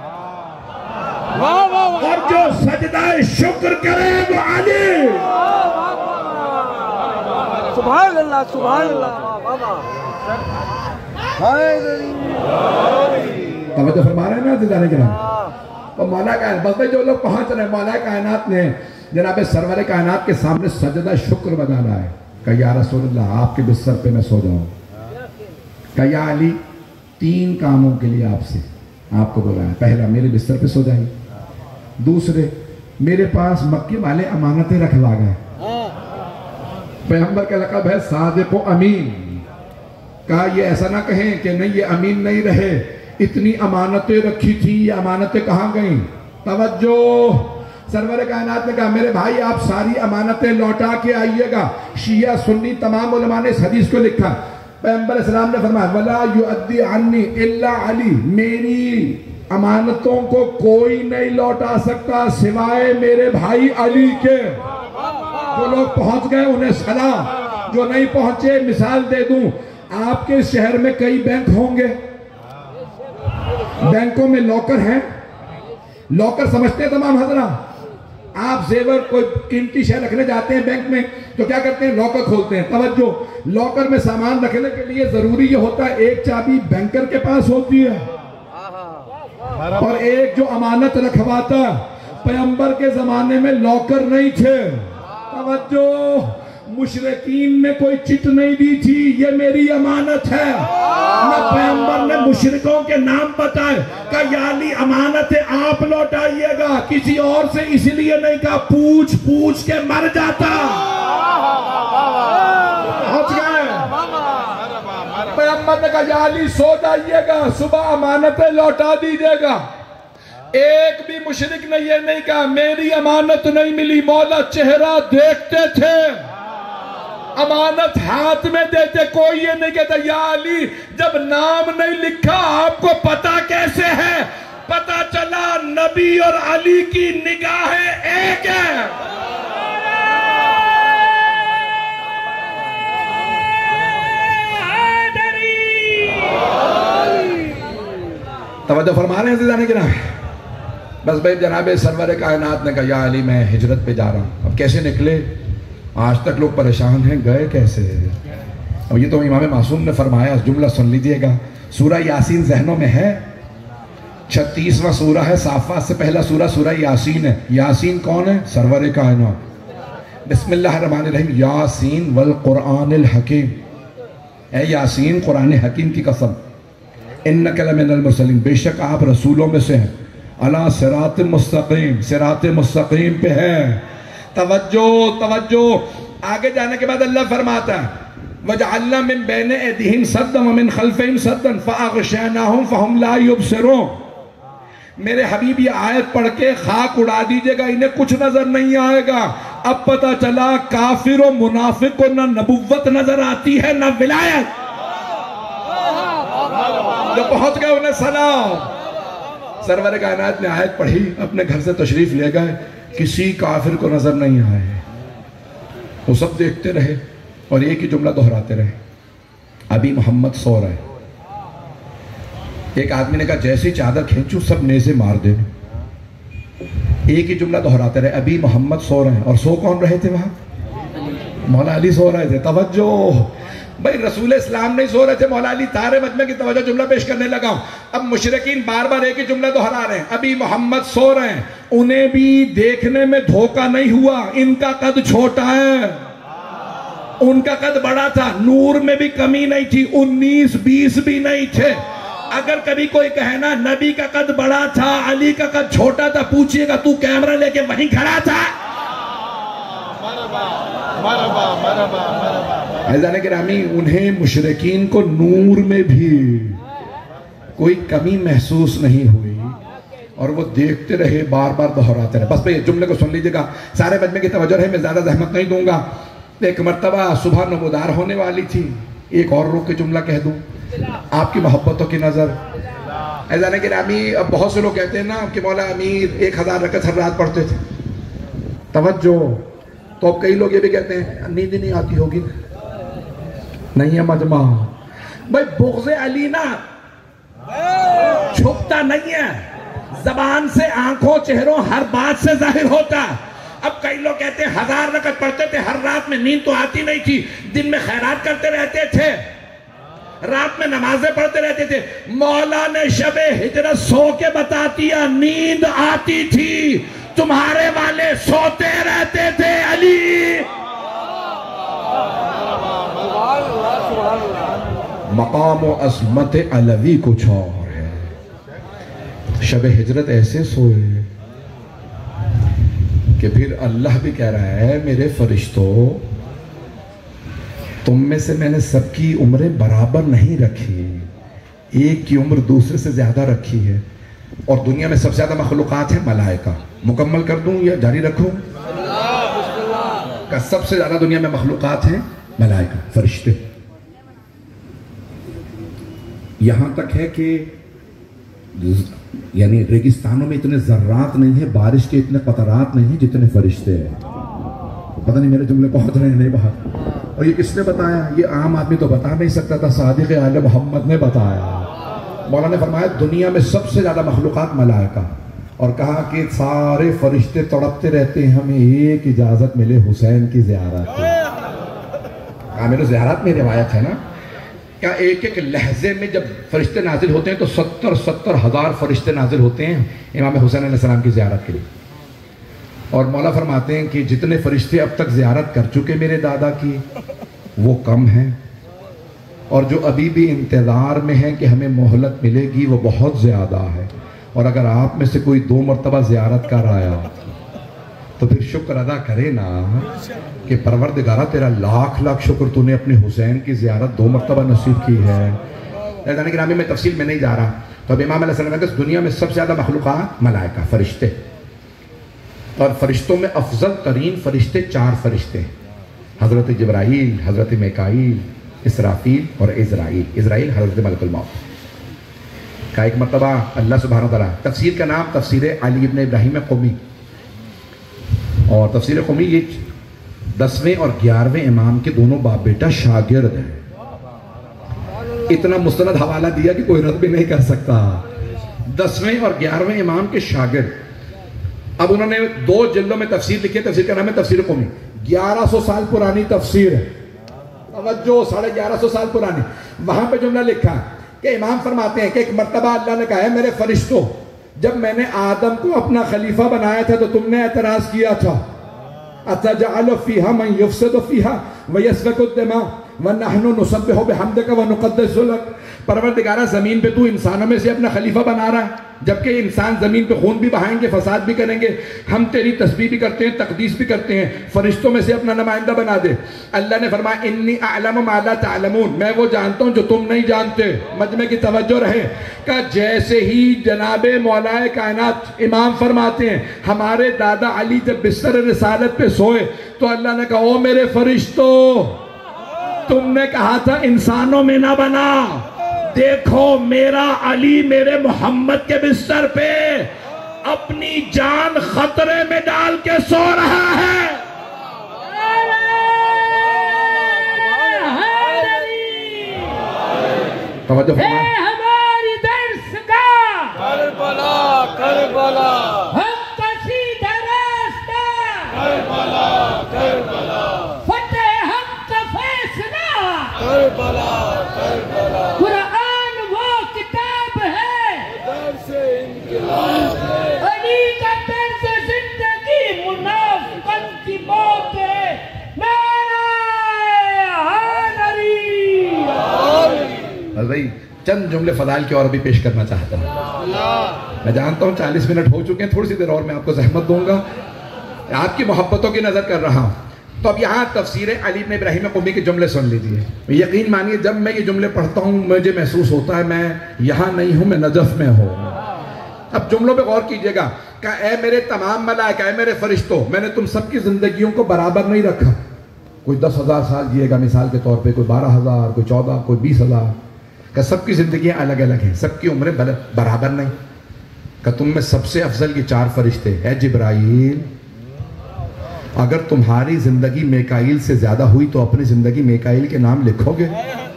اور جو سجدہ شکر کرے وہ علی۔
سبحان اللہ سبحان اللہ
توجہ فرما رہے ہیں نا عزیزان کرام، تو مولا کائنات بس جو لوگ پہنچ رہے ہیں مولا کائنات نے جناب سرور کائنات کے سامنے سجدہ شکر بجانا ہے، کہ یا رسول اللہ آپ کے بستر پہ میں سو جاؤں، کہ یا علی تین کاموں کے لیے آپ سے آپ کو بولا ہے، پہلا میرے بستر پہ سو جائیں، دوسرے میرے پاس مکے والے امانتیں رکھوا گئے، پیغمبر کا لقب ہے صادق و امین، کہا یہ ایسا نہ کہیں کہ نہیں یہ امین نہیں رہے، اتنی امانتیں رکھی تھی یہ امانتیں کہاں گئیں؟ توجہ، سرور کائنات نے کہا میرے بھائی آپ ساری امانتیں لوٹا کے آئیے گا، شیعہ سنی تمام علماء نے اس حدیث کو لکھا، پیغمبر اسلام نے فرمایا وَلَا يُؤَدِّي عَنِّي إِلَّا عَلِي، میری امانتوں کو کوئی نہیں لوٹا سکتا سوائے میرے بھائی علی کے۔ جو لوگ پہنچ گئے انہیں سلام، جو نہیں پہنچے مثال دے دوں، آپ کے شہر میں کئی بینک ہوں گے، بینکوں میں لاکر ہیں، لاکر سمجھتے ہیں تمام حضرات، آپ زیور کوئی قیمتی شے رکھنے جاتے ہیں بینک میں تو کیا کرتے ہیں لاکر کھولتے ہیں، توجہ، لاکر میں سامان رکھنے کے لیے ضروری یہ ہوتا ہے ایک چابی بینکر کے پاس ہوتی ہے، اور ایک جو امانت رکھواتا، پیغمبر کے زمانے میں لاکر نہیں تھے، توجہ، مشرکین میں کوئی چٹ نہیں دی تھی، یہ میری امانت ہے، نہ پیغمبر نے مشرکوں کے نام بتائے کہ یا علی امانت آپ لوٹائیے گا، کسی اور سے اس لیے نہیں کہا پوچھ پوچھ کے مر جاتا، پہنچ گئے، پیغمبر نے کہا یا علی سو جائیے گا، صبح امانتیں لوٹا دیجیے گا، ایک بھی مشرک نے یہ نہیں کہا میری امانت نہیں ملی، مولا چہرہ دیکھتے تھے، امانت ہاتھ میں دیتے، کوئی یہ نہیں کہتا یا علی جب نام نہیں لکھا آپ کو پتا کیسے ہے، پتا چلا نبی اور علی کی نگاہیں ایک ہے، توجہ فرما رہے ہیں عزیزانے کرام؟ بس بھائی جناب سرور کائنات نے کہا یا علی میں ہجرت پہ جا رہا ہوں، اب کیسے نکلے؟ آج تک لوگ پریشان ہیں، گئے کیسے؟ اب یہ تو امام معصوم نے فرمایا، جملہ سن لیجئے گا، سورہ یاسین ذہنوں میں ہے، چھتیسواں سورہ ہے، صافات سے پہلا سورہ سورہ یاسین ہے، یاسین کون ہے؟ سرور کائنات، بسم اللہ الرحمن الرحیم، یاسین والقرآن الحکیم، اے یاسین قرآن حکیم کی قسم، انک لمن المرسلین، بے شک آپ رسولوں میں سے ہیں، علی صراط مستقیم، صراط مستقیم پہ ہے، توجہ توجہ، آگے جانے کے بعد اللہ فرماتا ہے وَجَعَلْنَا مِن بَيْنِ أَيْدِيهِمْ سَدًّا وَمِنْ خَلْفِهِمْ سَدًّا فَأَغْشَيْنَاهُمْ فَهُمْ لَا يُبْصِرُونَ، میرے حبیب یہ آیت پڑھ کے خاک اڑا دیجئے گا، انہیں کچھ نظر نہیں آئے گا، اب پتا چلا کافر و منافق کو نہ نبوت نظر آتی ہے نہ ولایت، جو پہنچ گئے انہیں سلام، سرور کائنات نے آیت پڑھی، اپنے گھر سے تشریف لے گئے، کسی کافر کو نظر نہیں آئے، وہ سب دیکھتے رہے اور ایک ہی جملہ دہراتے رہے، ابھی محمد سو رہے، ایک آدمی نے کہا جیسے چادر کھینچو سب نیزے مار دیں، ایک ہی جملہ دہراتے رہے، ابھی محمد سو رہے ہیں، اور سو کون رہے تھے وہاں؟ مولا علی سو رہے تھے، توجہ، بھئی رسول اسلام نہیں سو رہے تھے، مولا علی تارے مجمع کی توجہ جملہ پیش کرنے لگا ہوں، اب مشرکین بار بار ایک ہی جملہ دہرا رہے ہیں، ابھی محمد سو رہے ہیں، انہیں بھی دیکھنے میں دھوکہ نہیں ہوا، ان کا قد چھوٹا ہے، ان کا قد بڑا تھا، نور میں بھی کمی نہیں تھی، انیس بیس بھی نہیں تھے، اگر کبھی کوئی کہے نا نبی کا قد بڑا تھا علی کا قد چھوٹا تھا، پوچھئے گا تو کیمرہ لے کے وہیں کھڑا تھا؟ عزیزان گرامی، انہیں مشرکین کو نور میں بھی کوئی کمی محسوس نہیں ہوئی اور وہ دیکھتے رہے، بار بار دہراتے رہے، بس بھئی جملے کو سن لیجئے گا، سارے مجمع کی توجہ رہے، میں زیادہ زحمت نہیں دوں گا، ایک مرتبہ صبح نمودار ہونے والی تھی، ایک اور روک کے جملہ کہہ دوں، آپ کی محبتوں کی نظر، عزیزان گرامی اب بہت سے لوگ کہتے ہیں نا کہ مولا امیر ایک ہزار رکعت ہر رات پڑھتے تھے، توجہ، تو اب کئی لوگ یہ بھی کہتے ہیں نیند نہیں آتی ہوگی، نہیں ہے مجمع، بھئی بغض علی نا چھپتا نہیں ہے، زبان سے آنکھوں چہروں ہر بات سے ظاہر ہوتا، اب کئی لوگ کہتے ہیں ہزار رکعت پڑھتے تھے، ہر رات میں نیند تو آتی نہیں تھی، دن میں خیرات کرتے رہتے تھے، رات میں نمازیں پڑھتے رہتے تھے، مولا نے شب ہجرت سو کے بتا دیا نیند آتی تھی، تمہارے والے سوتے رہتے تھے علی، مقام و عظمت علوی کچھ اور ہے، شب ہجرت ایسے سوئے کہ پھر اللہ بھی کہہ رہا ہے میرے فرشتوں تم میں سے میں نے سب کی عمریں برابر نہیں رکھی، ایک کی عمر دوسرے سے زیادہ رکھی ہے، اور دنیا میں سب سے زیادہ مخلوقات ہیں ملائکہ، مکمل کر دوں یا جاری رکھوں؟ کہ سب سے زیادہ دنیا میں مخلوقات ہیں ملائکہ، فرشتے، یہاں تک ہے کہ یعنی ریگستانوں میں اتنے ذرات نہیں ہیں، بارش کے اتنے قطرات نہیں ہیں جتنے فرشتے ہیں، پتہ نہیں میرے جملے پہنچ رہے ہیں نہیں باہر، اور یہ کس نے بتایا؟ یہ عام آدمی تو بتا نہیں سکتا تھا، صادق آل محمد نے بتایا، مولا نے فرمایا دنیا میں سب سے زیادہ مخلوقات ملائکہ، اور کہا کہ سارے فرشتے تڑپتے رہتے ہیں ہمیں ایک اجازت ملے حسین کی زیارت کی، کہا میرے زیارت میں روایت ہے نا، کیا ایک ایک لہجے میں جب فرشتے نازل ہوتے ہیں تو ستر ستر ہزار فرشتے نازل ہوتے ہیں امام حسین علیہ السلام کی زیارت کے لیے. اور مولا فرماتے ہیں کہ جتنے فرشتے اب تک زیارت کر چکے میرے دادا کی وہ کم ہیں، اور جو ابھی بھی انتظار میں ہیں کہ ہمیں مہلت ملے گی وہ بہت زیادہ ہے. اور اگر آپ میں سے کوئی دو مرتبہ زیارت کر آیا تو پھر شکر ادا کرے نا کہ پروردگارہ تیرا لاکھ لاکھ شکر تو نے اپنے حسین کی زیارت دو مرتبہ نصیب کی ہے. لیکن گرامی میں تفصیل میں نہیں جا رہا. تو اب امام علیہ السلام کہ دنیا میں سب سے زیادہ مخلوقات ملائکہ فرشتے، اور فرشتوں میں افضل ترین فرشتے چار فرشتے ہیں، حضرت جبرائیل، حضرت میکائیل، اسرافیل اور اسرائیل. اسرائیل حضرت ملک الموت کا ایک مرتبہ اللہ سبحانہ وتعالی. تفسیر کا نام تفسیر علی ابن ابراہیم قمی، اور تفسیر قمی یہ دسویں اور گیارہویں امام کے دونوں باپ بیٹا شاگرد ہیں. اتنا مستند حوالہ دیا کہ کوئی رد بھی نہیں کر سکتا. دسویں اور گیارہویں امام کے شاگرد. اب انہوں نے دو جلدوں میں تفسیر لکھی ہے. تفسیر کا نام ہے تفسیر قمی. گیارہ سو سال پرانی تفسیر ہے، توجہ، ساڑھے گیارہ سو سال پرانی. وہاں پہ جملہ لکھا کہ امام فرماتے ہیں کہ ایک مرتبہ اللہ نے کہا ہے میرے فرشتوں، جب میں نے آدم کو اپنا خلیفہ بنایا تھا تو تم نے اعتراض کیا تھا، أَتَجْعَلُ فِيهَا مَنْ يُفْسِدُ فِيهَا وَيَسْفِكُ الدِّمَاءَ وَنَحْنُ نُسَبِّحُ بِحَمْدِكَ وَنُقَدِّسُ لَكَ. پروردگارہ زمین پہ تو انسانوں میں سے اپنا خلیفہ بنا رہا ہے، جبکہ انسان زمین پہ خون بھی بہائیں گے، فساد بھی کریں گے. ہم تیری تسبیح بھی کرتے ہیں، تقدیس بھی کرتے ہیں، فرشتوں میں سے اپنا نمائندہ بنا دے. اللہ نے فرمایا انی اعلم ما لا تعلمون، میں وہ جانتا ہوں جو تم نہیں جانتے. مجمع کی توجہ رہے کہ جیسے ہی جناب مولا کائنات امام فرماتے ہیں ہمارے دادا علی جب بستر رسالت پہ سوئے تو اللہ نے کہا او میرے فرشتوں، تم نے کہا تھا انسانوں میں نہ بنا، دیکھو میرا علی میرے محمد کے بستر پہ اپنی جان خطرے میں ڈال کے سو رہا ہے. توجہ فرمائیں.
ہماری درس کا
کربلا کربلا
ہم کشیدہ راستہ،
کربلا کربلا
فتح ہم کا فیصلہ.
کربلا کربلا
قرآن وہ کتاب ہے،
درس انقلاب ہے،
علی کا طرز زندگی منافقت کی موت ہے. نعرہ حیدری.
بس بھائی چند جملے فضائل کے اور بھی پیش کرنا چاہتا ہوں. میں جانتا ہوں چالیس منٹ ہو چکے ہیں، تھوڑی سی دیر اور میں آپ کو زحمت دوں گا، آپ کی محبتوں کی نظر کر رہا ہوں. تو اب یہاں تفسیر علی ابن ابراہیم قمی کے جملے سن لیجئے. یقین مانیے جب میں یہ جملے پڑھتا ہوں مجھے محسوس ہوتا ہے میں یہاں نہیں ہوں، میں نجف میں ہوں. اب جملوں پہ غور کیجئے گا کہ اے میرے تمام ملائکہ، اے میرے فرشتوں، میں نے تم سب کی زندگیوں کو برابر نہیں رکھا. کوئی دس ہزار سال جیے گا مثال کے طور پہ، کوئی بارہ ہزار، کوئی چودہ، کوئی بیس ہزار، کہ سب کی زندگیاں الگ الگ ہیں، سب کی عمریں برابر نہیں. کہ تم میں سب سے افضل یہ چار فرشتے. اے جبرائیل، اگر تمہاری زندگی میکائیل سے زیادہ ہوئی تو اپنی زندگی میکائیل کے نام لکھو گے؟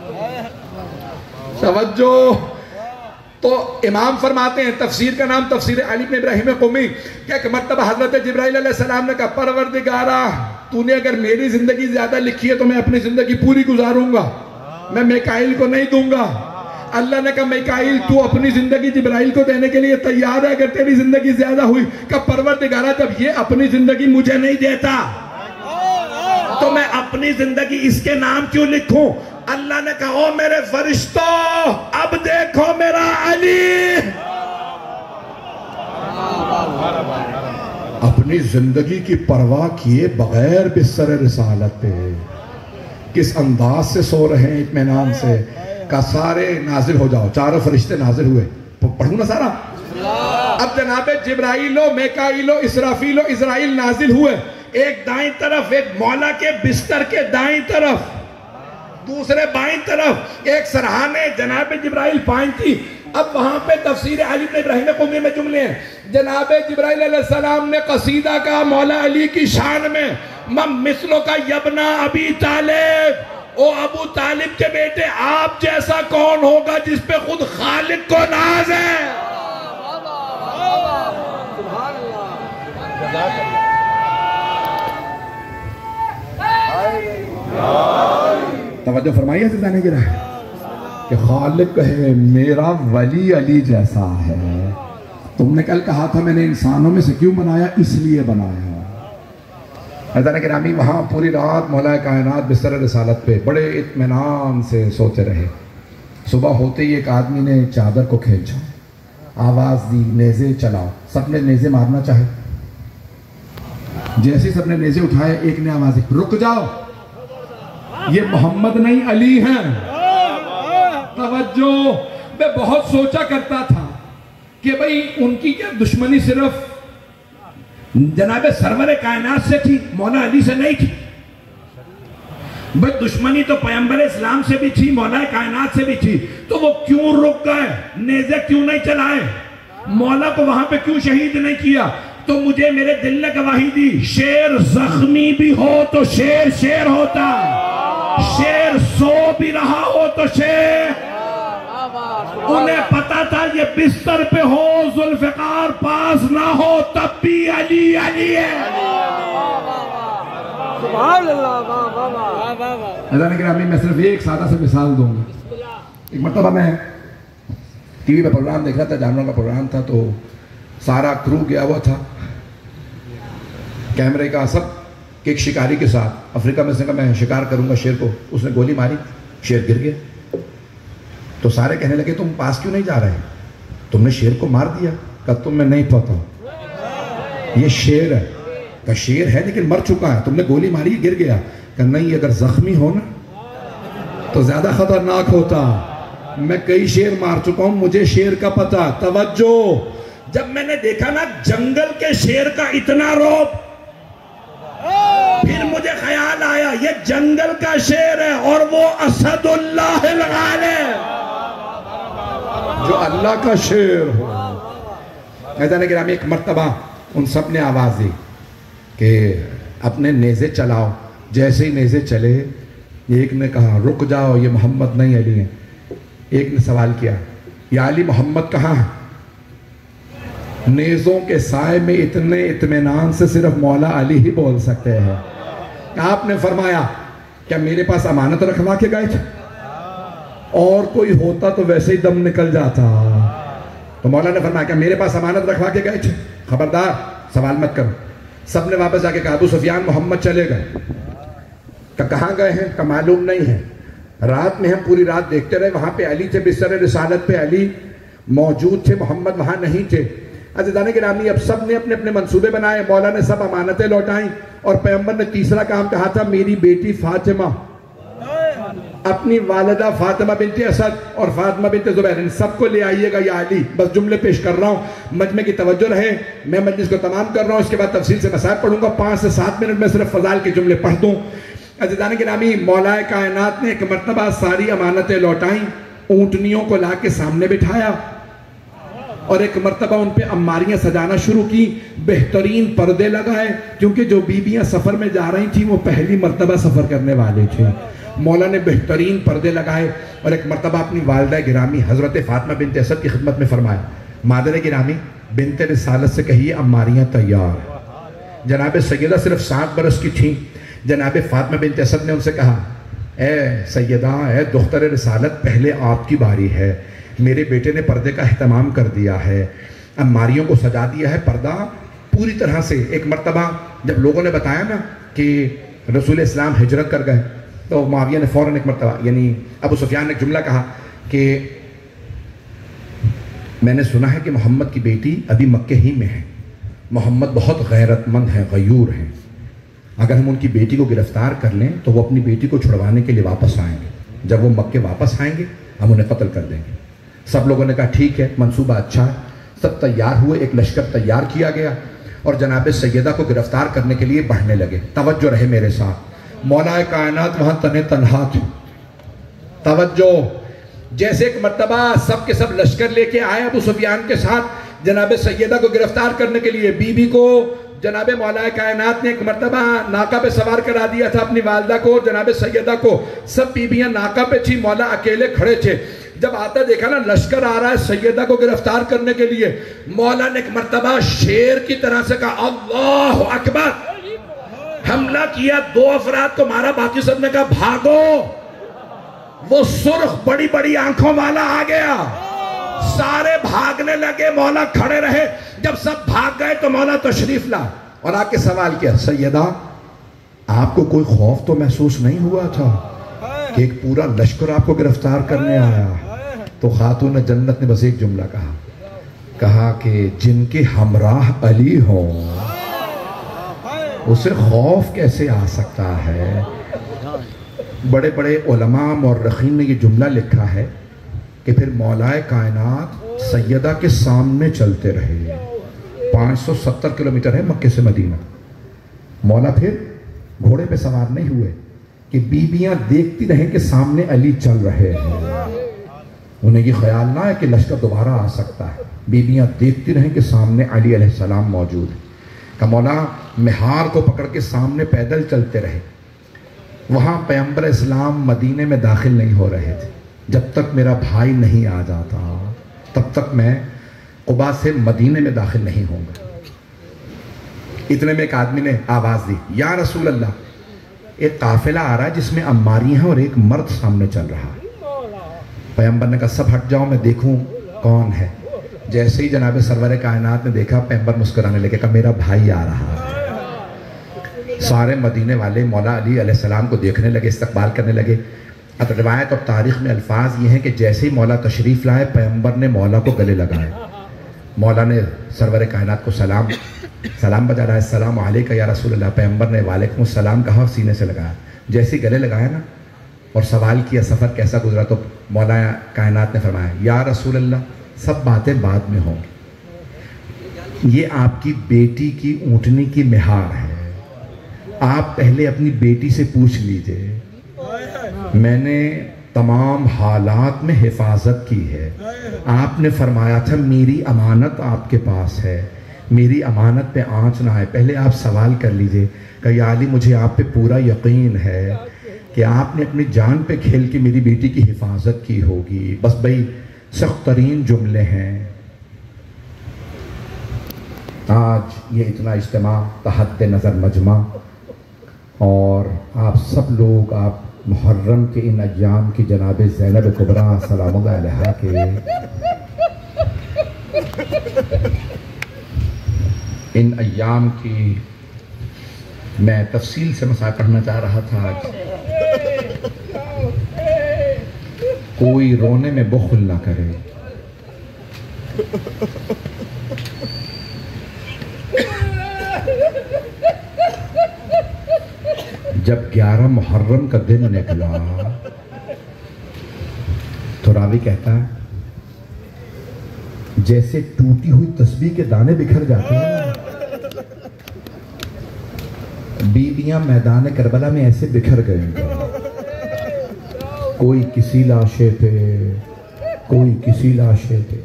توجہ. تو امام فرماتے ہیں تفسیر کا نام تفسیر علی ابن ابراہیم قمی کہ ایک مرتبہ حضرت جبرائیل علیہ السلام نے کہا پروردگارہ تو نے اگر میری زندگی زیادہ لکھی ہے تو میں اپنی زندگی پوری گزاروں گا، میں میکائیل کو نہیں دوں گا. اللہ نے کہا میکائیل تو اپنی زندگی جبرائیل کو دینے کے لیے تیار ہے اگر تیری زندگی زیادہ ہوئی. کہ پروردگارہ جب یہ اپنی زندگی مجھے نہیں دیتا تو میں اپنی زندگی اس کے نام کیوں لکھوں؟ اللہ نے کہا او میرے فرشتوں، اب دیکھو میرا علی اپنی زندگی کی پرواہ کیے بغیر بستر رسالت پہ کس انداز سے سو رہے ہیں اطمینان سے. کہ سارے نازل ہو جاؤ. چاروں فرشتے نازل ہوئے. پڑھوں نا سارا. اب جناب جبرائیل و میکائیل و اسرافیل و اسرائیل نازل ہوئے، ایک دائیں طرف، ایک مولا کے بستر کے دائیں طرف، دوسرے بائیں طرف، ایک سرحانے جناب جبرائیل پائیں تھی. اب وہاں پہ تفسیر علی ابن ابراہیم قمی میں جملے ہیں. جناب جبرائیل علیہ السلام نے قصیدہ کا مولا علی کی شان میں مم مثلوں کا یبنا ابی طالب، او ابو طالب کے بیٹے آپ جیسا کون ہوگا جس پہ خود خالق کو ناز ہے. توجہ فرمائیے سلطانے کی رائے. کہ خالق ہے میرا ولی علی جیسا ہے. تم نے کل کہا تھا میں نے انسانوں میں سے کیوں بنایا؟ اس لیے بنایا. حضرت گرامی وہاں پوری رات مولا کائنات بستر رسالت پہ بڑے اطمینان سے سوتے رہے. صبح ہوتے ہی ایک آدمی نے چادر کو کھینچا، آواز دی نیزے چلاؤ. سب نے نیزے مارنا چاہے. جیسے سب نے نیزے اٹھائے ایک نے آواز دی رک جاؤ، یہ محمد نہیں علی ہیں. توجہ، میں بہت سوچا کرتا تھا کہ بھئی ان کی کیا دشمنی صرف جناب سرور کائنات سے تھی، مولا علی سے نہیں تھی؟ بھئی دشمنی تو پیغمبر اسلام سے بھی تھی، مولا کائنات سے بھی تھی. تو وہ کیوں رک گئے؟ نیزے کیوں نہیں چلائے؟ مولا کو وہاں پہ کیوں شہید نہیں کیا؟ تو مجھے میرے دل نے گواہی دی، شیر زخمی بھی ہو تو شیر شیر ہوتا، شیر سو بھی رہا ہو تو شیر. انہیں پتا تھا یہ بستر پہ ہو، ذوالفقار پاس نہ ہو، تب بھی علی علی ہے.
سبحان اللہ.
حضرت گرامی میں صرف ایک سادہ سے مثال دوں گا. ایک مرتبہ میں ٹی وی پہ پروگرام دیکھ رہا تھا، جانوروں کا پروگرام تھا، تو سارا کرو گیا ہوا تھا کیمرے کا سب. ایک شکاری کے ساتھ افریقہ میں سے کہا میں شکار کروں گا شیر کو. اس نے گولی ماری، شیر گر گیا. تو سارے کہنے لگے تم پاس کیوں نہیں جا رہے؟ تم نے شیر کو مار دیا. کہا تم میں نہیں پتا، یہ شیر ہے. کہا شیر ہے لیکن مر چکا ہے، تم نے گولی ماری گر گیا. کہا نہیں، اگر زخمی ہو نا تو زیادہ خطرناک ہوتا. میں کئی شیر مار چکا ہوں، مجھے شیر کا پتا. توجہ، جب میں نے دیکھا نا جنگل کے شیر کا اتنا روب، پھر مجھے خیال آیا یہ جنگل کا شیر ہے اور وہ اسد اللہ الغالب، جو اللہ کا شیر ہو. حضرت گرامی ایک مرتبہ ان سب نے آواز دی کہ اپنے نیزے چلاؤ. جیسے ہی نیزے چلے ایک نے کہا رک جاؤ، یہ محمد نہیں علی ہیں. ایک نے سوال کیا یا علی محمد کہاں ہے؟ نیزوں کے سائے میں اتنے اطمینان سے صرف مولا علی ہی بول سکتے ہیں. آپ نے فرمایا کیا میرے پاس امانت رکھوا کے گئے تھے؟ اور کوئی ہوتا تو ویسے ہی دم نکل جاتا. تو مولا نے فرمایا کہ میرے پاس امانت رکھوا کے گئے تھے؟ خبردار سوال مت کرو. سب نے واپس جا کے کہا ابو سفیان محمد چلے گئے. کہ کہاں گئے ہیں؟ کہ معلوم نہیں ہے. رات میں ہم پوری رات دیکھتے رہے، وہاں پہ علی تھے، بستر رسالت پہ علی موجود تھے، محمد وہاں نہیں تھے. عزیزان گرامی اب سب نے اپنے اپنے منصوبے بنائے، مولا نے سب امانتیں لوٹائیں، اور پیغمبر نے تیسرا کام کہا تھا میری بیٹی فاطمہ، اپنی والدہ فاطمہ بنت اسد اور فاطمہ بنت زبیر، ان سب کو لے آئیے گا یا علی. بس جملے پیش کر رہا ہوں، مجمع کی توجہ رہے. میں مجلس کو تمام کر رہا ہوں، اس کے بعد تفصیل سے مسائل پڑھوں گا. پانچ سے سات منٹ میں صرف فضائل کے جملے پڑھ دوں. عزیزان گرامی مولا کائنات نے ایک مرتبہ ساری امانتیں لوٹائیں، اونٹنیوں کو لا کے سامنے بٹھایا اور ایک مرتبہ ان پہ عماریاں سجانا شروع کی. بہترین پردے لگائے کیونکہ جو بیویاں سفر میں جا رہی تھیں وہ پہلی مرتبہ سفر کرنے والے تھے. مولا نے بہترین پردے لگائے اور ایک مرتبہ اپنی والدہ گرامی حضرت فاطمہ بنت اسد کی خدمت میں فرمایا مادر گرامی بنت رسالت سے کہیے عماریاں تیار. جناب سیدہ صرف سات برس کی تھیں. جناب فاطمہ بنت اسد نے ان سے کہا اے سیدہ، اے دختر رسالت، پہلے آپ کی باری ہے. میرے بیٹے نے پردے کا اہتمام کر دیا ہے، عماریوں کو سجا دیا ہے، پردہ پوری طرح سے. ایک مرتبہ جب لوگوں نے بتایا نا کہ رسول اسلام ہجرت کر گئے تو معاویہ نے فوراً ایک مرتبہ یعنی ابو سفیان نے ایک جملہ کہا کہ میں نے سنا ہے کہ محمد کی بیٹی ابھی مکہ ہی میں ہے. محمد بہت غیرت مند ہیں، غیور ہیں. اگر ہم ان کی بیٹی کو گرفتار کر لیں تو وہ اپنی بیٹی کو چھڑوانے کے لیے واپس آئیں گے. جب وہ مکہ واپس آئیں گے ہم انہیں قتل کر دیں گے. سب لوگوں نے کہا ٹھیک ہے، منصوبہ اچھا ہے. سب تیار ہوئے، ایک لشکر تیار کیا گیا اور جناب سیدہ کو گرفتار کرنے کے لیے بڑھنے لگے. توجہ رہے میرے ساتھ، مولا کائنات وہاں تنے تنہا تھے. توجہ، جیسے ایک مرتبہ سب کے سب لشکر لے کے آئے ابو سفیان کے ساتھ جناب سیدہ کو گرفتار کرنے کے لیے. بی بی کو جناب مولا کائنات نے ایک مرتبہ ناکہ پہ سوار کرا دیا تھا، اپنی والدہ کو، جناب سیدہ کو. سب بیویاں ناکہ پہ تھی، مولا اکیلے کھڑے تھے. جب آتا دیکھا نا لشکر آ رہا ہے سیدہ کو گرفتار کرنے کے لیے، مولا نے ایک مرتبہ شیر کی طرح سے کہا اللہ اکبر. حملہ کیا، دو افراد کو مارا، باقی سب نے کہا بھاگو. وہ سرخ بڑی بڑی آنکھوں والا آ گیا. سارے بھاگنے لگے, مولا کھڑے رہے. جب سب بھاگ گئے تو مولا تشریف لا اور آ کے سوال کیا, سیدہ آپ کو کوئی خوف تو محسوس نہیں ہوا تھا کہ ایک پورا لشکر آپ کو گرفتار کرنے آیا؟ تو خاتون جنت نے بس ایک جملہ کہا, کہا کہ جن کے ہمراہ علی ہوں اسے خوف کیسے آ سکتا ہے. بڑے بڑے علماء مورخین نے یہ جملہ لکھا ہے کہ پھر مولا کائنات سیدہ کے سامنے چلتے رہے. پانچ سو ستر کلومیٹر ہے مکے سے مدینہ. مولا پھر گھوڑے پہ سوار نہیں ہوئے کہ بیویاں دیکھتی رہیں کہ سامنے علی چل رہے ہیں. انہیں یہ خیال نہ ہے کہ لشکر دوبارہ آ سکتا ہے. بیویاں دیکھتی رہیں کہ سامنے علی علیہ السلام موجود ہے. کہ مولا مہار کو پکڑ کے سامنے پیدل چلتے رہے. وہاں پیغمبر اسلام مدینے میں داخل نہیں ہو رہے تھے. جب تک میرا بھائی نہیں آ جاتا تب تک میں قباء سے مدینے میں داخل نہیں ہوں گا. اتنے میں ایک آدمی نے آواز دی, یا رسول اللہ, ایک قافلہ آ رہا ہے جس میں عماری ہیں اور ایک مرد سامنے چل رہا ہے. پیغمبر نے کہا سب ہٹ جاؤ میں دیکھوں کون ہے. جیسے ہی جناب سرور کائنات نے دیکھا پیغمبر مسکرانے لگے, کہا میرا بھائی آ رہا ہے. سارے مدینے والے مولا علی علیہ السلام کو دیکھنے لگے, استقبال کرنے لگے. اب روایت اور تاریخ میں الفاظ یہ ہیں کہ جیسے ہی مولا تشریف لائے پیغمبر نے مولا کو گلے لگائے. مولا نے سرور کائنات کو سلام سلام بجا رہا ہے, السلام علیکہ یا رسول اللہ. پیغمبر نے وعلیکم السلام کہا اور سینے سے لگایا. جیسے گلے لگایا نا اور سوال کیا سفر کیسا گزرا, تو مولا کائنات نے فرمایا, یا رسول اللہ سب باتیں بعد میں ہوں گی. یہ آپ کی بیٹی کی اونٹنی کی مہار ہے, آپ پہلے اپنی بیٹی سے پوچھ لیجئے. میں نے تمام حالات میں حفاظت کی ہے. آپ نے فرمایا تھا میری امانت آپ کے پاس ہے, میری امانت پہ آنچ نہ آئے. پہلے آپ سوال کر لیجئے کہ یا علی مجھے آپ پہ پورا یقین ہے کہ آپ نے اپنی جان پہ کھیل کے میری بیٹی کی حفاظت کی ہوگی. بس بھئی سخت ترین جملے ہیں. آج یہ اتنا اجتماع تحت نظر مجمع, اور آپ سب لوگ آپ محرم کے ان ایام کی جناب زینب کبریٰ سلام اللہ علیہا کے ان ایام کی میں تفصیل سے مسائل پڑھنا چاہ رہا تھا. آج کوئی رونے میں بخل نہ کرے. جب گیارہ محرم کا دن نکلا تو راوی کہتا ہے جیسے ٹوٹی ہوئی تسبیح کے دانے بکھر جاتے ہیں, بیویاں میدان کربلا میں ایسے بکھر گئے. کوئی کسی لاشے پہ, کوئی کسی لاشے پہ,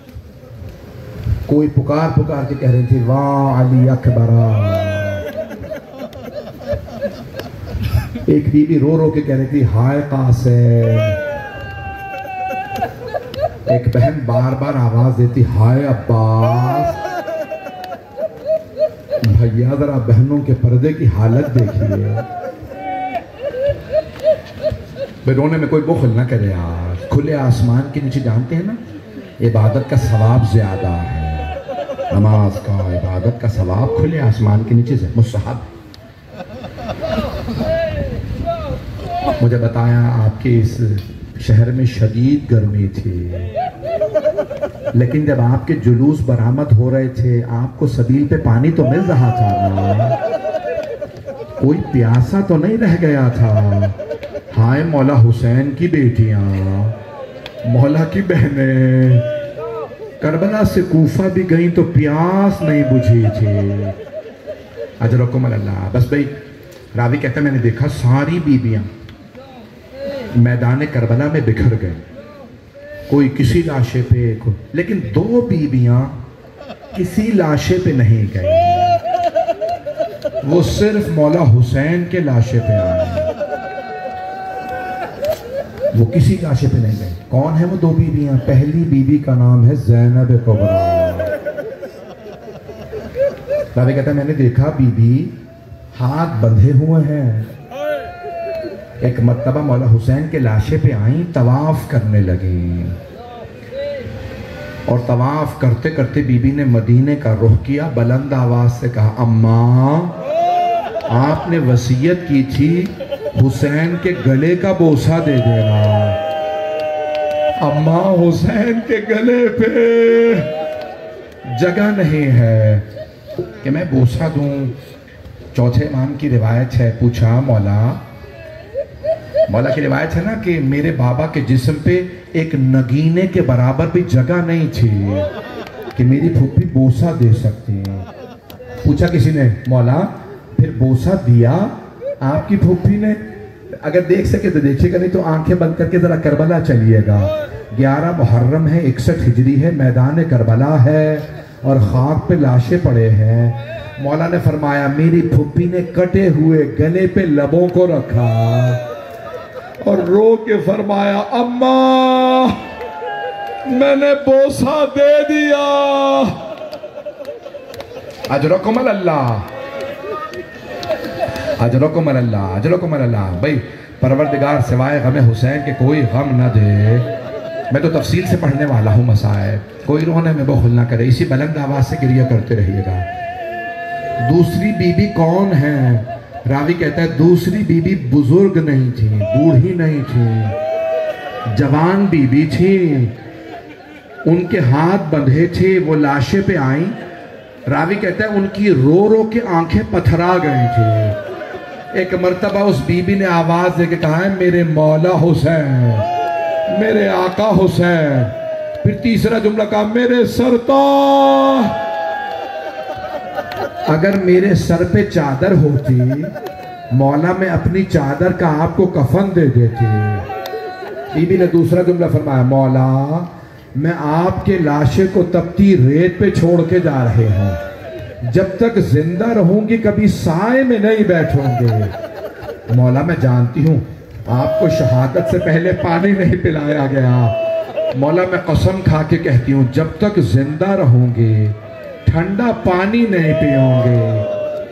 کوئی پکار پکار کے کہہ رہی تھی واہ علی اکبرہ. ایک بی بی رو رو کے کہہ رہی تھی ہائے قاسم. ایک بہن بار بار آواز دیتی ہائے عباس. بھیا ذرا بہنوں کے پردے کی حالت دیکھیے. بے رونے میں کوئی بخل نہ کرے یار. کھلے آسمان کے نیچے جانتے ہیں نا عبادت کا ثواب زیادہ ہے. نماز کا عبادت کا ثواب کھلے آسمان کے نیچے سے مستحب. مجھے بتایا آپ کے اس شہر میں شدید گرمی تھی, لیکن جب آپ کے جلوس برآمد ہو رہے تھے آپ کو سبیل پہ پانی تو مل رہا تھا نا, کوئی پیاسا تو نہیں رہ گیا تھا. ہائے مولا حسین کی بیٹیاں, مولا کی بہنیں کربلا سے کوفہ بھی گئیں تو پیاس نہیں بجھی تھی. اجرکم اللہ. بس بھئی راوی کہتا ہے میں نے دیکھا ساری بیویاں میدان کربلا میں بکھر گئے, کوئی کسی لاشے پہ, لیکن دو بیویاں کسی لاشے پہ نہیں گئے, وہ صرف مولا حسین کے لاشے پہ آئے, وہ کسی لاشے پہ نہیں گئے. کون ہے وہ دو بیویاں؟ پہلی بیوی کا نام ہے زینب کبریٰ. راوی کہتا ہے میں نے دیکھا بی بی ہاتھ بندھے ہوئے ہیں, ایک مرتبہ مولا حسین کے لاشے پہ آئیں، طواف کرنے لگیں، اور طواف کرتے کرتے بی بی نے مدینے کا رخ کیا، بلند آواز سے کہا اماں آپ نے وصیت کی تھی حسین کے گلے کا بوسہ دے دینا۔ اماں حسین کے گلے پہ جگہ نہیں ہے کہ میں بوسہ دوں۔ چوتھے امام کی روایت ہے، پوچھا مولا مولا کی روایت ہے نا کہ میرے بابا کے جسم پہ ایک نگینے کے برابر بھی جگہ نہیں تھی کہ میری پھوپھی بوسہ دے سکتی ہیں۔ پوچھا کسی نے، مولا پھر بوسہ دیا آپ کی پھوپھی نے؟ اگر دیکھ سکے تو دیکھیے گا، نہیں تو آنکھیں بند کر کے ذرا کربلا چلیے گا۔ گیارہ محرم ہے، اکسٹھ ہجری ہے، میدان کربلا ہے اور خاک پہ لاشیں پڑے ہیں۔ مولا نے فرمایا میری پھوپھی نے کٹے ہوئے گلے پہ لبوں کو رکھا اور رو کے فرمایا اماں میں نے بوسہ دے دیا۔ اجرکم اللہ، اجرکم اللہ، اجرکم اللہ۔ بھئی پروردگار سوائے غم حسین کے کوئی غم نہ دے۔ میں تو تفصیل سے پڑھنے والا ہوں مسائل، کوئی رونے میں بخل نہ کرے، اسی بلند آواز سے گریہ کرتے رہیے گا۔ دوسری بی بی کون ہے؟ راوی کہتا ہے دوسری بی بی بزرگ نہیں تھی، بوڑھی نہیں تھی، جوان بی بی تھی، ان کے ہاتھ بندھے تھے، وہ لاشے پہ آئیں۔ راوی کہتا ہے ان کی رو رو کے آنکھیں پتھرا گئی تھی۔ ایک مرتبہ اس بی بی نے آواز دے کے کہا ہے میرے مولا حسین، میرے آقا حسین۔ پھر تیسرا جملہ کہا میرے سرتاج، اگر میرے سر پہ چادر ہوتی مولا میں اپنی چادر کا آپ کو کفن دے دیتی۔ بی بی نے دوسرا جملہ فرمایا مولا میں آپ کے لاشے کو تپتی ریت پہ چھوڑ کے جا رہے ہوں، جب تک زندہ رہوں گی کبھی سائے میں نہیں بیٹھوں گے۔ مولا میں جانتی ہوں آپ کو شہادت سے پہلے پانی نہیں پلایا گیا، مولا میں قسم کھا کے کہتی ہوں جب تک زندہ رہوں گے ٹھنڈا پانی نہیں پیوں گے۔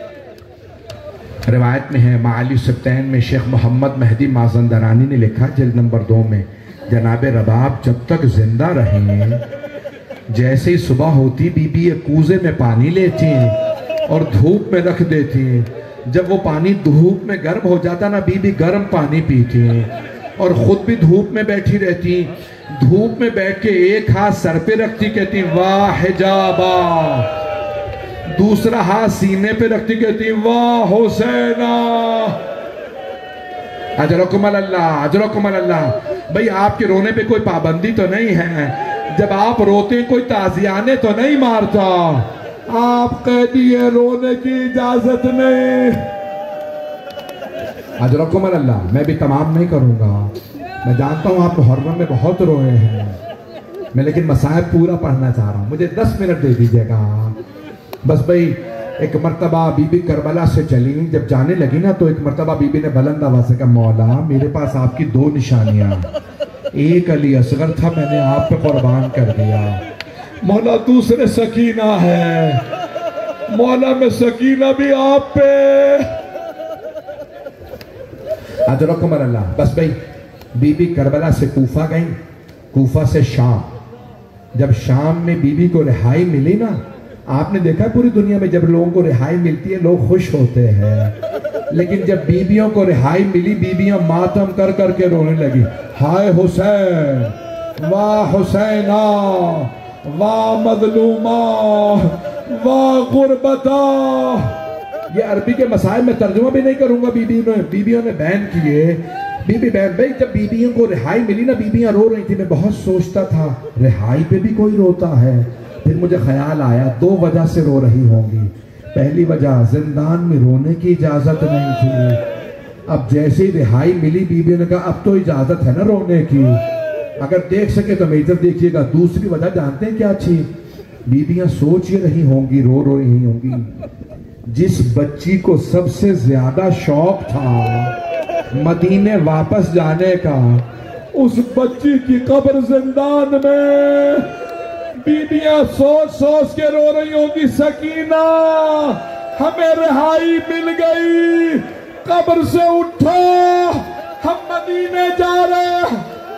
روایت میں ہے معالی سبتین میں شیخ محمد مہدی مازندرانی نے لکھا جلد نمبر دو میں، جناب رباب جب تک زندہ رہیں جیسے ہی صبح ہوتی بی بی ایک کوزے میں پانی لیتی اور دھوپ میں رکھ دیتی، جب وہ پانی دھوپ میں گرم ہو جاتا نا بی بی گرم پانی پیتی اور خود بھی دھوپ میں بیٹھی رہتی، دھوپ میں بیٹھ کے ایک ہاتھ سر پہ رکھتی کہتی واہ حجابا، دوسرا ہاتھ سینے پہ رکھتی کہتی واہ حسینہ۔ اجرکم اللہ، اجرکم اللہ۔ بھئی آپ کے رونے پہ کوئی پابندی تو نہیں ہے، جب آپ روتے کوئی تازیانے تو نہیں مارتا، آپ قیدی ہیں رونے کی اجازت نہیں۔ اجرکم اللہ۔ میں بھی تمام نہیں کروں گا، میں جانتا ہوں آپ محرم میں بہت روئے ہیں، میں لیکن مصائب پورا پڑھنا چاہ رہا ہوں، مجھے دس منٹ دے دیجئے گا بس۔ بھئی ایک مرتبہ بی بی کربلا سے چلی، جب جانے لگی نا تو ایک مرتبہ بی بی نے بلند آواز سے کہا مولا میرے پاس آپ کی دو نشانیاں، ایک علی اصغر تھا میں نے آپ پہ قربان کر دیا، مولا دوسرے سکینہ ہے، مولا میں سکینہ بھی آپ پہ۔ اجرکم اللہ۔ بس بھئی بی بی کربلا سے کوفہ گئیں، کوفہ سے شام، جب شام میں بی بی کو رہائی ملی نا، آپ نے دیکھا پوری دنیا میں جب لوگوں کو رہائی ملتی ہے لوگ خوش ہوتے ہیں، لیکن جب بیویوں کو رہائی ملی بیویاں ماتم کر کر کے رونے لگی، ہائے حسین، واہ حسینہ، واہ مظلومہ، واہ غربتہ۔ یہ عربی کے مسائل میں ترجمہ بھی نہیں کروں گا، بیویوں نے بیویوں نے بیان کیے، بی بی بہن بھئی جب بیویوں کو رہائی ملی نا بیویاں رو رہی تھی، میں بہت سوچتا تھا رہائی پہ بھی کوئی روتا ہے، پھر مجھے خیال آیا دو وجہ سے رو رہی ہوں گی۔ پہلی وجہ زندان میں رونے کی اجازت نہیں تھی، اب جیسے ہی رہائی ملی بیویوں نے کہا اب تو اجازت ہے نا رونے کی، اگر دیکھ سکے تو میری طرف دیکھیے گا۔ دوسری وجہ جانتے ہیں کیا تھی؟ بیویاں سوچ ہی رہی ہوں گی، رو رو رہی ہوں گی، جس بچی کو سب سے زیادہ شوق تھا مدینے واپس جانے کا، اس بچی کی قبر زندان میں بیویاں سوچ سوچ کے رو رہی ہوں گی، سکینہ ہمیں رہائی مل گئی، قبر سے اٹھو، ہم مدینے جا رہے ہیں۔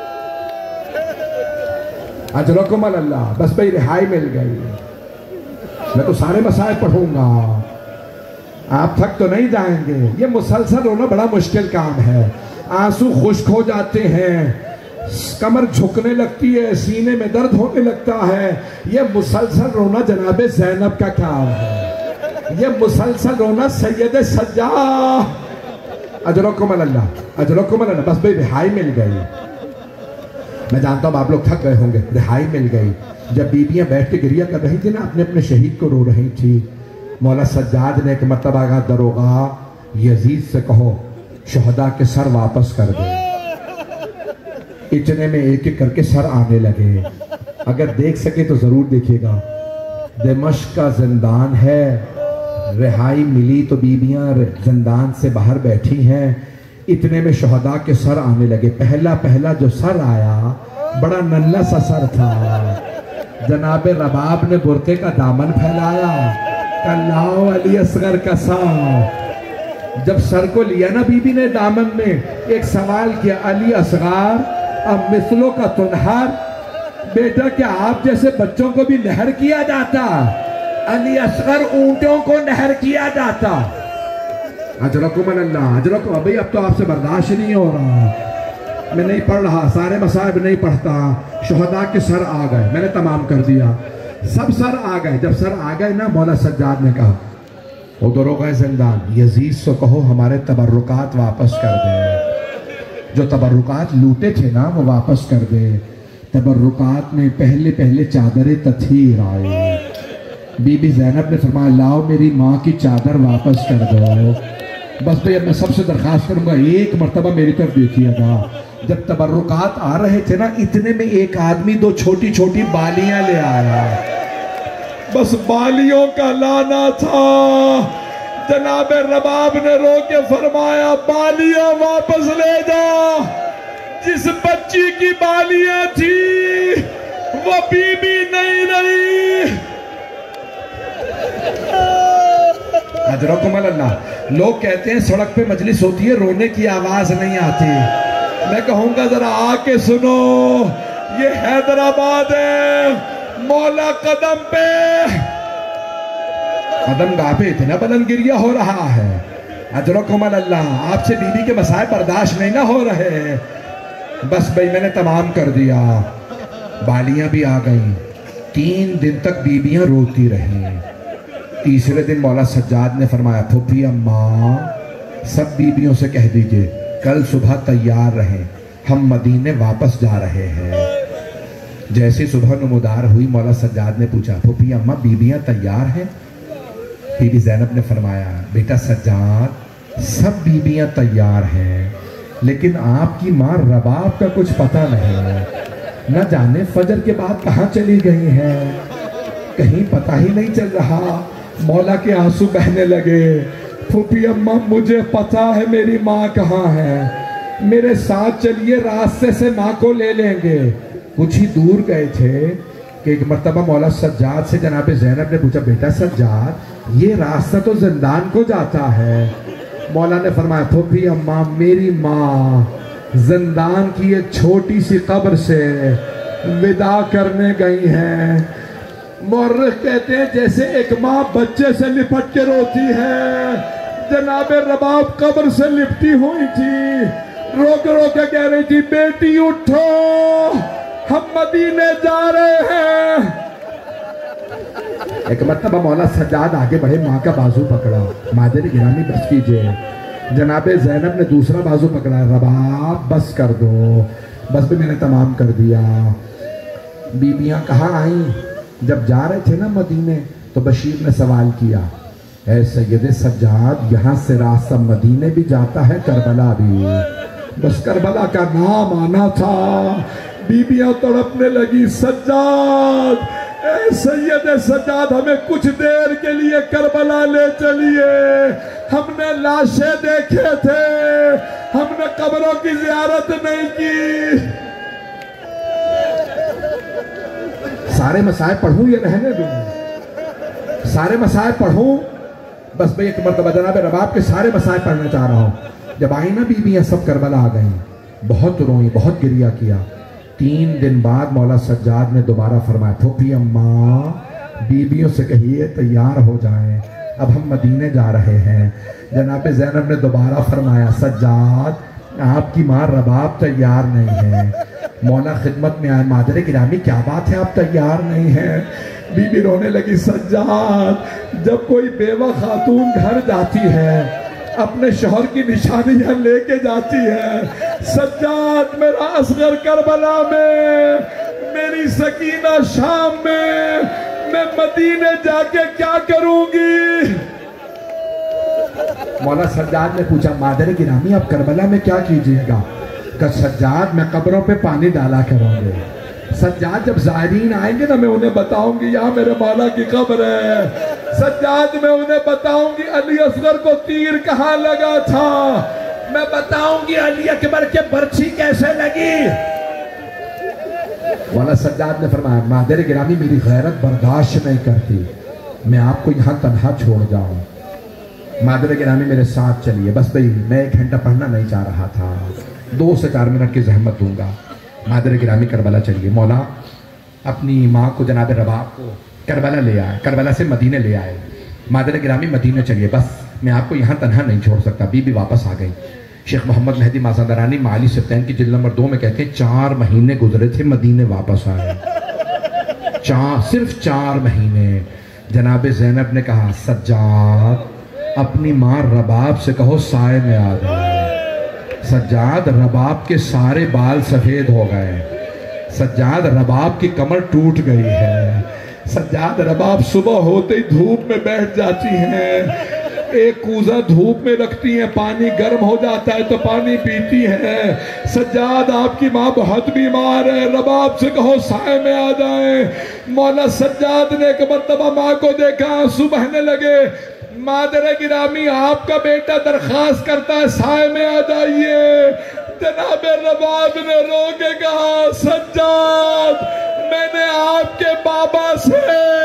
اجرکم اللہ، بس بھئی رہائی مل گئی۔ میں تو سارے مسائل پڑھوں گا، آپ تھک تو نہیں جائیں گے۔ یہ مسلسل رونا بڑا مشکل کام ہے، آنسو خشک ہو جاتے ہیں، کمر جھکنے لگتی ہے، سینے میں درد ہونے لگتا ہے۔ یہ مسلسل رونا جناب زینب کا کام ہے، یہ مسلسل رونا سید سجاد۔ اجرکم اللہ، اجرکم اللہ، بس بھئی رہائی مل گئی۔ میں جانتا ہوں آپ لوگ تھک گئے ہوں گے، رہائی مل گئی۔ جب بیویاں بیٹھ کے گریہ کر رہی تھی نا، اپنے اپنے شہید کو رو رہی تھی، مولا سجاد نے ایک مرتبہ کہا دروغہ یزید سے کہو شہداء کے سر واپس کر دے۔ اتنے میں ایک ایک کر کے سر آنے لگے۔ اگر دیکھ سکے تو ضرور دیکھیے گا، دمشق کا زندان ہے، رہائی ملی تو بیویاں زندان سے باہر بیٹھی ہیں۔ اتنے میں شہداء کے سر آنے لگے۔ پہلا پہلا جو سر آیا بڑا ننھا سا سر تھا۔ جناب رباب نے برقعے کا دامن پھیلایا، کلاؤ علی اصغر کا سر۔ جب سر کو لیا نا بی بی نے دامن میں، ایک سوال کیا، علی اصغر اب مثلوں کا تنہر، بیٹا کیا آپ جیسے بچوں کو بھی نہر کیا جاتا؟ علی اصغر اونٹوں کو نہر کیا جاتا۔ اجرکم اللہ، اجرکم، ابھی اب تو آپ سے برداشت نہیں ہو رہا، میں نہیں پڑھ رہا، سارے مصائب نہیں پڑھتا۔ شہداء کے سر آ گئے، میں نے تمام کر دیا، سب سر آ گئے۔ جب سر آ گئے نا، مولا سجاد نے کہا ادھر ہو گئے زندان، یزید سے کہو ہمارے تبرکات واپس کر دے، جو تبرکات لوٹے تھے نا وہ واپس کر دے۔ تبرکات میں پہلے پہلے چادر تطہیر آئے۔ بی بی زینب نے فرمایا لاؤ میری ماں کی چادر واپس کر دو۔ بس بھئی اب میں سب سے درخواست کروں گا ایک مرتبہ میری طرف دیکھیے گا۔ جب تبرکات آ رہے تھے نا، اتنے میں ایک آدمی دو چھوٹی چھوٹی بالیاں لے آیا، بس بالیوں کا لانا تھا۔ جناب رباب نے رو کے فرمایا بالیاں واپس لے جا۔ جس بچی کی بالیاں تھی وہ بی بی نہیں رہی۔ اجرکم اللہ، لوگ کہتے ہیں سڑک پہ مجلس ہوتی ہے رونے کی آواز نہیں آتی، میں کہوں گا ذرا آ کے سنو، یہ حیدرآباد ہے، مولا قدم پہ قدم گاہ پہ اتنا بلند گریہ ہو رہا ہے۔ اجرکم اللہ، آپ سے بی بی کے مسائل برداشت نہیں نہ ہو رہے۔ بس بھئی میں نے تمام کر دیا، بالیاں بھی آ گئیں۔ تین دن تک بیویاں روتی رہیں۔ تیسرے دن مولا سجاد نے فرمایا پھوپھی اماں سب بیویوں سے کہہ دیجئے کل صبح تیار رہیں، ہم مدینے واپس جا رہے ہیں۔ جیسے صبح نمودار ہوئی، مولا سجاد نے پوچھا پھوپھی اماں بیویاں تیار ہیں؟ بی بی زینب نے فرمایا بیٹا سجاد سب بیویاں تیار ہیں، لیکن آپ کی ماں رباب کا کچھ پتہ نہیں، نہ جانے فجر کے بعد کہاں چلی گئی ہیں، کہیں پتہ ہی نہیں چل رہا۔ مولا کے آنسو بہنے لگے، پھوپھی اماں مجھے پتہ ہے میری ماں کہاں ہے، میرے ساتھ چلیے راستے سے ماں کو لے لیں گے۔ کچھ ہی دور گئے تھے کہ ایک مرتبہ مولا سجاد سے جناب زینب نے پوچھا بیٹا سجاد یہ راستہ تو زندان کو جاتا ہے۔ مولا نے فرمایا پھوپھی اماں میری ماں زندان کی ایک چھوٹی سی قبر سے وداع کرنے گئی ہیں۔ مورخ کہتے ہیں جیسے ایک ماں بچے سے لپٹ کے روتی ہے، جناب رباب قبر سے لپٹی ہوئی تھی، رو کے رو کے کہہ رہی تھی بیٹی اٹھو ہم مدینے جا رہے ہیں۔ ایک مرتبہ مولا سجاد آگے بڑھے، ماں کا بازو پکڑا، مادر گرامی بس کیجئے۔ جناب زینب نے دوسرا بازو پکڑا، رباب بس کر دو۔ بس بھی میں نے تمام کر دیا۔ بیویاں کہاں آئیں؟ جب جا رہے تھے نا مدینے تو بشیر نے سوال کیا اے سید سجاد یہاں سے راستہ مدینے بھی جاتا ہے کربلا بھی؟ بس کربلا کا نام آنا تھا، بیویاں تڑپنے لگی سجاد اے سید سجاد ہمیں کچھ دیر کے لیے کربلا لے چلیے، ہم نے لاشیں دیکھے تھے، ہم نے قبروں کی زیارت نہیں کی۔ سارے مسائل پڑھوں یا رہنے دوں؟ سارے مسائل پڑھوں؟ بس میں ایک مرتبہ جناب رباب کے سارے مسائل پڑھنا چاہ رہا ہوں۔ جب آئی نا بیویاں سب کربلا آ گئیں، بہت روئی، بہت گریہ کیا. تین دن بعد مولا سجاد نے دوبارہ فرمایا پھوپھی اماں بیویوں سے کہیے تیار ہو جائیں، اب ہم مدینے جا رہے ہیں. جناب زینب نے دوبارہ فرمایا سجاد آپ کی ماں رباب تیار نہیں ہے. مولا خدمت میں آئے، مادر گرامی کیا بات ہے آپ تیار نہیں ہیں؟ بی بی رونے لگی، سجاد جب کوئی بیوہ خاتون گھر جاتی ہے اپنے شوہر کی نشانیاں لے کے جاتی ہے. سجاد میرا اصغر کربلا میں، میری سکینہ شام میں، میں مدینے جا کے کیا کروں گی؟ مولا سجاد نے پوچھا مادر گرامی آپ کربلا میں کیا کیجئے گا؟ کہ سجاد میں قبروں پہ پانی ڈالا کروں گے. سجاد جب زائرین آئیں گے نا میں انہیں بتاؤں گی یہاں میرے مولا کی قبر ہے. سجاد میں انہیں بتاؤں گی علی اصغر کو تیر کہاں لگا تھا، میں بتاؤں گی علی اکبر کے برچھی کیسے لگی. مولا سجاد نے فرمایا مادر گرامی میری غیرت برداشت نہیں کرتی، میں آپ کو یہاں تنہا چھوڑ جاؤں. مادر گرامی میرے ساتھ چلیے. بس بھئی میں ایک گھنٹہ پڑھنا نہیں چاہ رہا تھا، دو سے چار منٹ کی زحمت دوں گا. مادر گرامی کربلا چلیے. مولا اپنی ماں کو جناب رباب کو کربلا لے آئے، کربلا سے مدینے لے آئے. مادر گرامی مدینے چلیے، بس میں آپ کو یہاں تنہا نہیں چھوڑ سکتا. بی بی واپس آ گئی. شیخ محمد مہدی مازندرانی معالی سبتین کی جلد نمبر دو میں کہتے ہیں چار مہینے گزرے تھے مدینے واپس آئے. چار صرف چار مہینے. جناب زینب نے کہا سجاد اپنی ماں رباب سے کہو سائے میں آ جائے. سجاد رباب کے سارے بال سفید ہو گئے. سجاد رباب کی کمر ٹوٹ گئی ہے. سجاد رباب صبح ہوتے ہی دھوپ میں بیٹھ جاتی ہیں، ایک کوزہ دھوپ میں رکھتی ہیں، پانی گرم ہو جاتا ہے تو پانی پیتی ہیں. سجاد آپ کی ماں بہت بیمار ہے، رباب سے کہو سائے میں آ جائیں. مولا سجاد نے ایک مرتبہ ماں کو دیکھا، آنسو بہنے لگے. مادر گرامی آپ کا بیٹا درخواست کرتا ہے سائے میں آ جائیے. جناب رباب نے رو کے کہا سجاد میں نے آپ کے بابا سے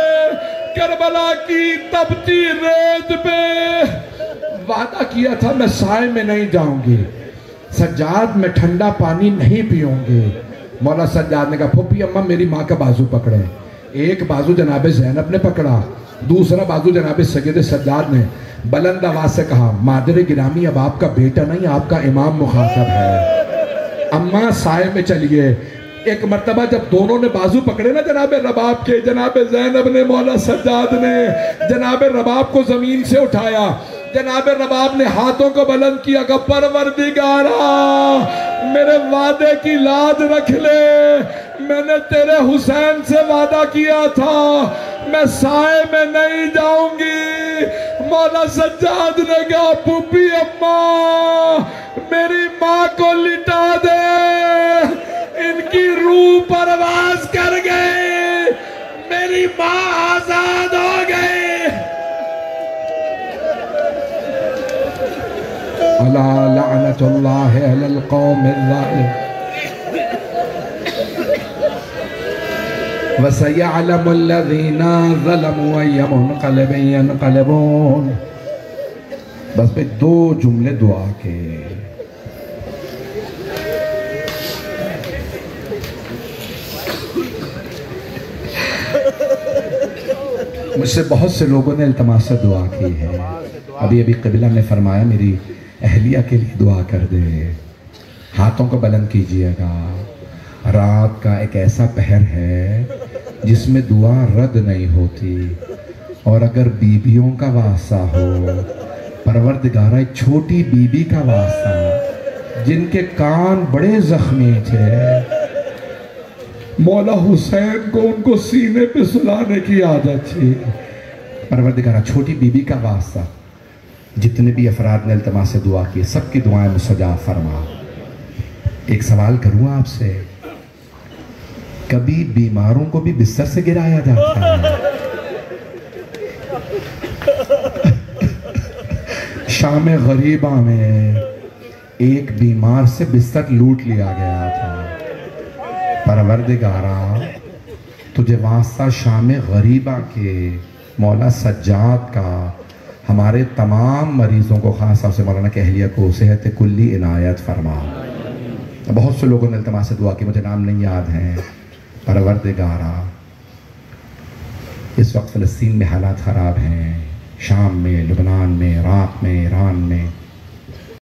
کربلا کی تپتی ریت پہ وعدہ کیا تھا میں سائے میں نہیں جاؤں گی. سجاد میں ٹھنڈا پانی نہیں پیوں گی. مولا سجاد نے کہا پھوپھی اماں میری ماں کا بازو پکڑے. ایک بازو جناب زینب نے پکڑا، دوسرا بازو جناب سید سجاد نے. بلند آواز سے کہا مادر گرامی اب آپ کا بیٹا نہیں آپ کا امام مخاطب ہے، اماں سائے میں چلیے. ایک مرتبہ جب دونوں نے بازو پکڑے نا جناب رباب کے، جناب زینب نے مولا سجاد نے جناب رباب کو زمین سے اٹھایا. جناب رباب نے ہاتھوں کو بلند کیا کہ پروردگارا میرے وعدے کی لاج رکھ لے، میں نے تیرے حسین سے وعدہ کیا تھا میں سائے میں نہیں جاؤں گی. مولا سجاد نے کہا پھوپھی اماں میری ماں کو لٹا دے، ان کی روح پرواز کر گئے، میری ماں آزاد ہو گئی. الا لعنت اللہ علی القوم الظالم وَسَيَعْلَمُ الَّذِينَ ظَلَمُوا أَيَّ مُنْقَلِبٍ يَنْقَلِبُونَ. بس پہ دو جملے دعا کے. مجھ سے بہت سے لوگوں نے التماس سے دعا کی ہے. ابھی ابھی قبلہ نے فرمایا میری اہلیہ کے لیے دعا کر دے. ہاتھوں کو بلند کیجئے گا. رات کا ایک ایسا پہر ہے جس میں دعا رد نہیں ہوتی، اور اگر بیویوں کا واسطہ ہو پروردگارہ ایک چھوٹی بی بی کا واسطہ جن کے کان بڑے زخمی تھے، مولا حسین کو ان کو سینے پہ سلانے کی عادت تھی. پروردگارہ چھوٹی بی بی کا واسطہ جتنے بھی افراد نے التماس سے دعا کی سب کی دعائیں مستجاب فرما. ایک سوال کروں آپ سے، کبھی بیماروں کو بھی بستر سے گرایا جاتا ہے؟ شام غریبہ میں ایک بیمار سے بستر لوٹ لیا گیا تھا. پروردگارہ تجھے واسطہ شام غریبہ کے مولا سجاد کا ہمارے تمام مریضوں کو، خاص طور سے مولانا کہلیہ کو صحت کلی عنایت فرما۔ بہت سے لوگوں نے التماس دعا کی، مجھے نام نہیں یاد ہیں۔ پروردگارا اس وقت فلسطین میں حالات خراب ہیں، شام میں، لبنان میں، عراق میں، ایران میں،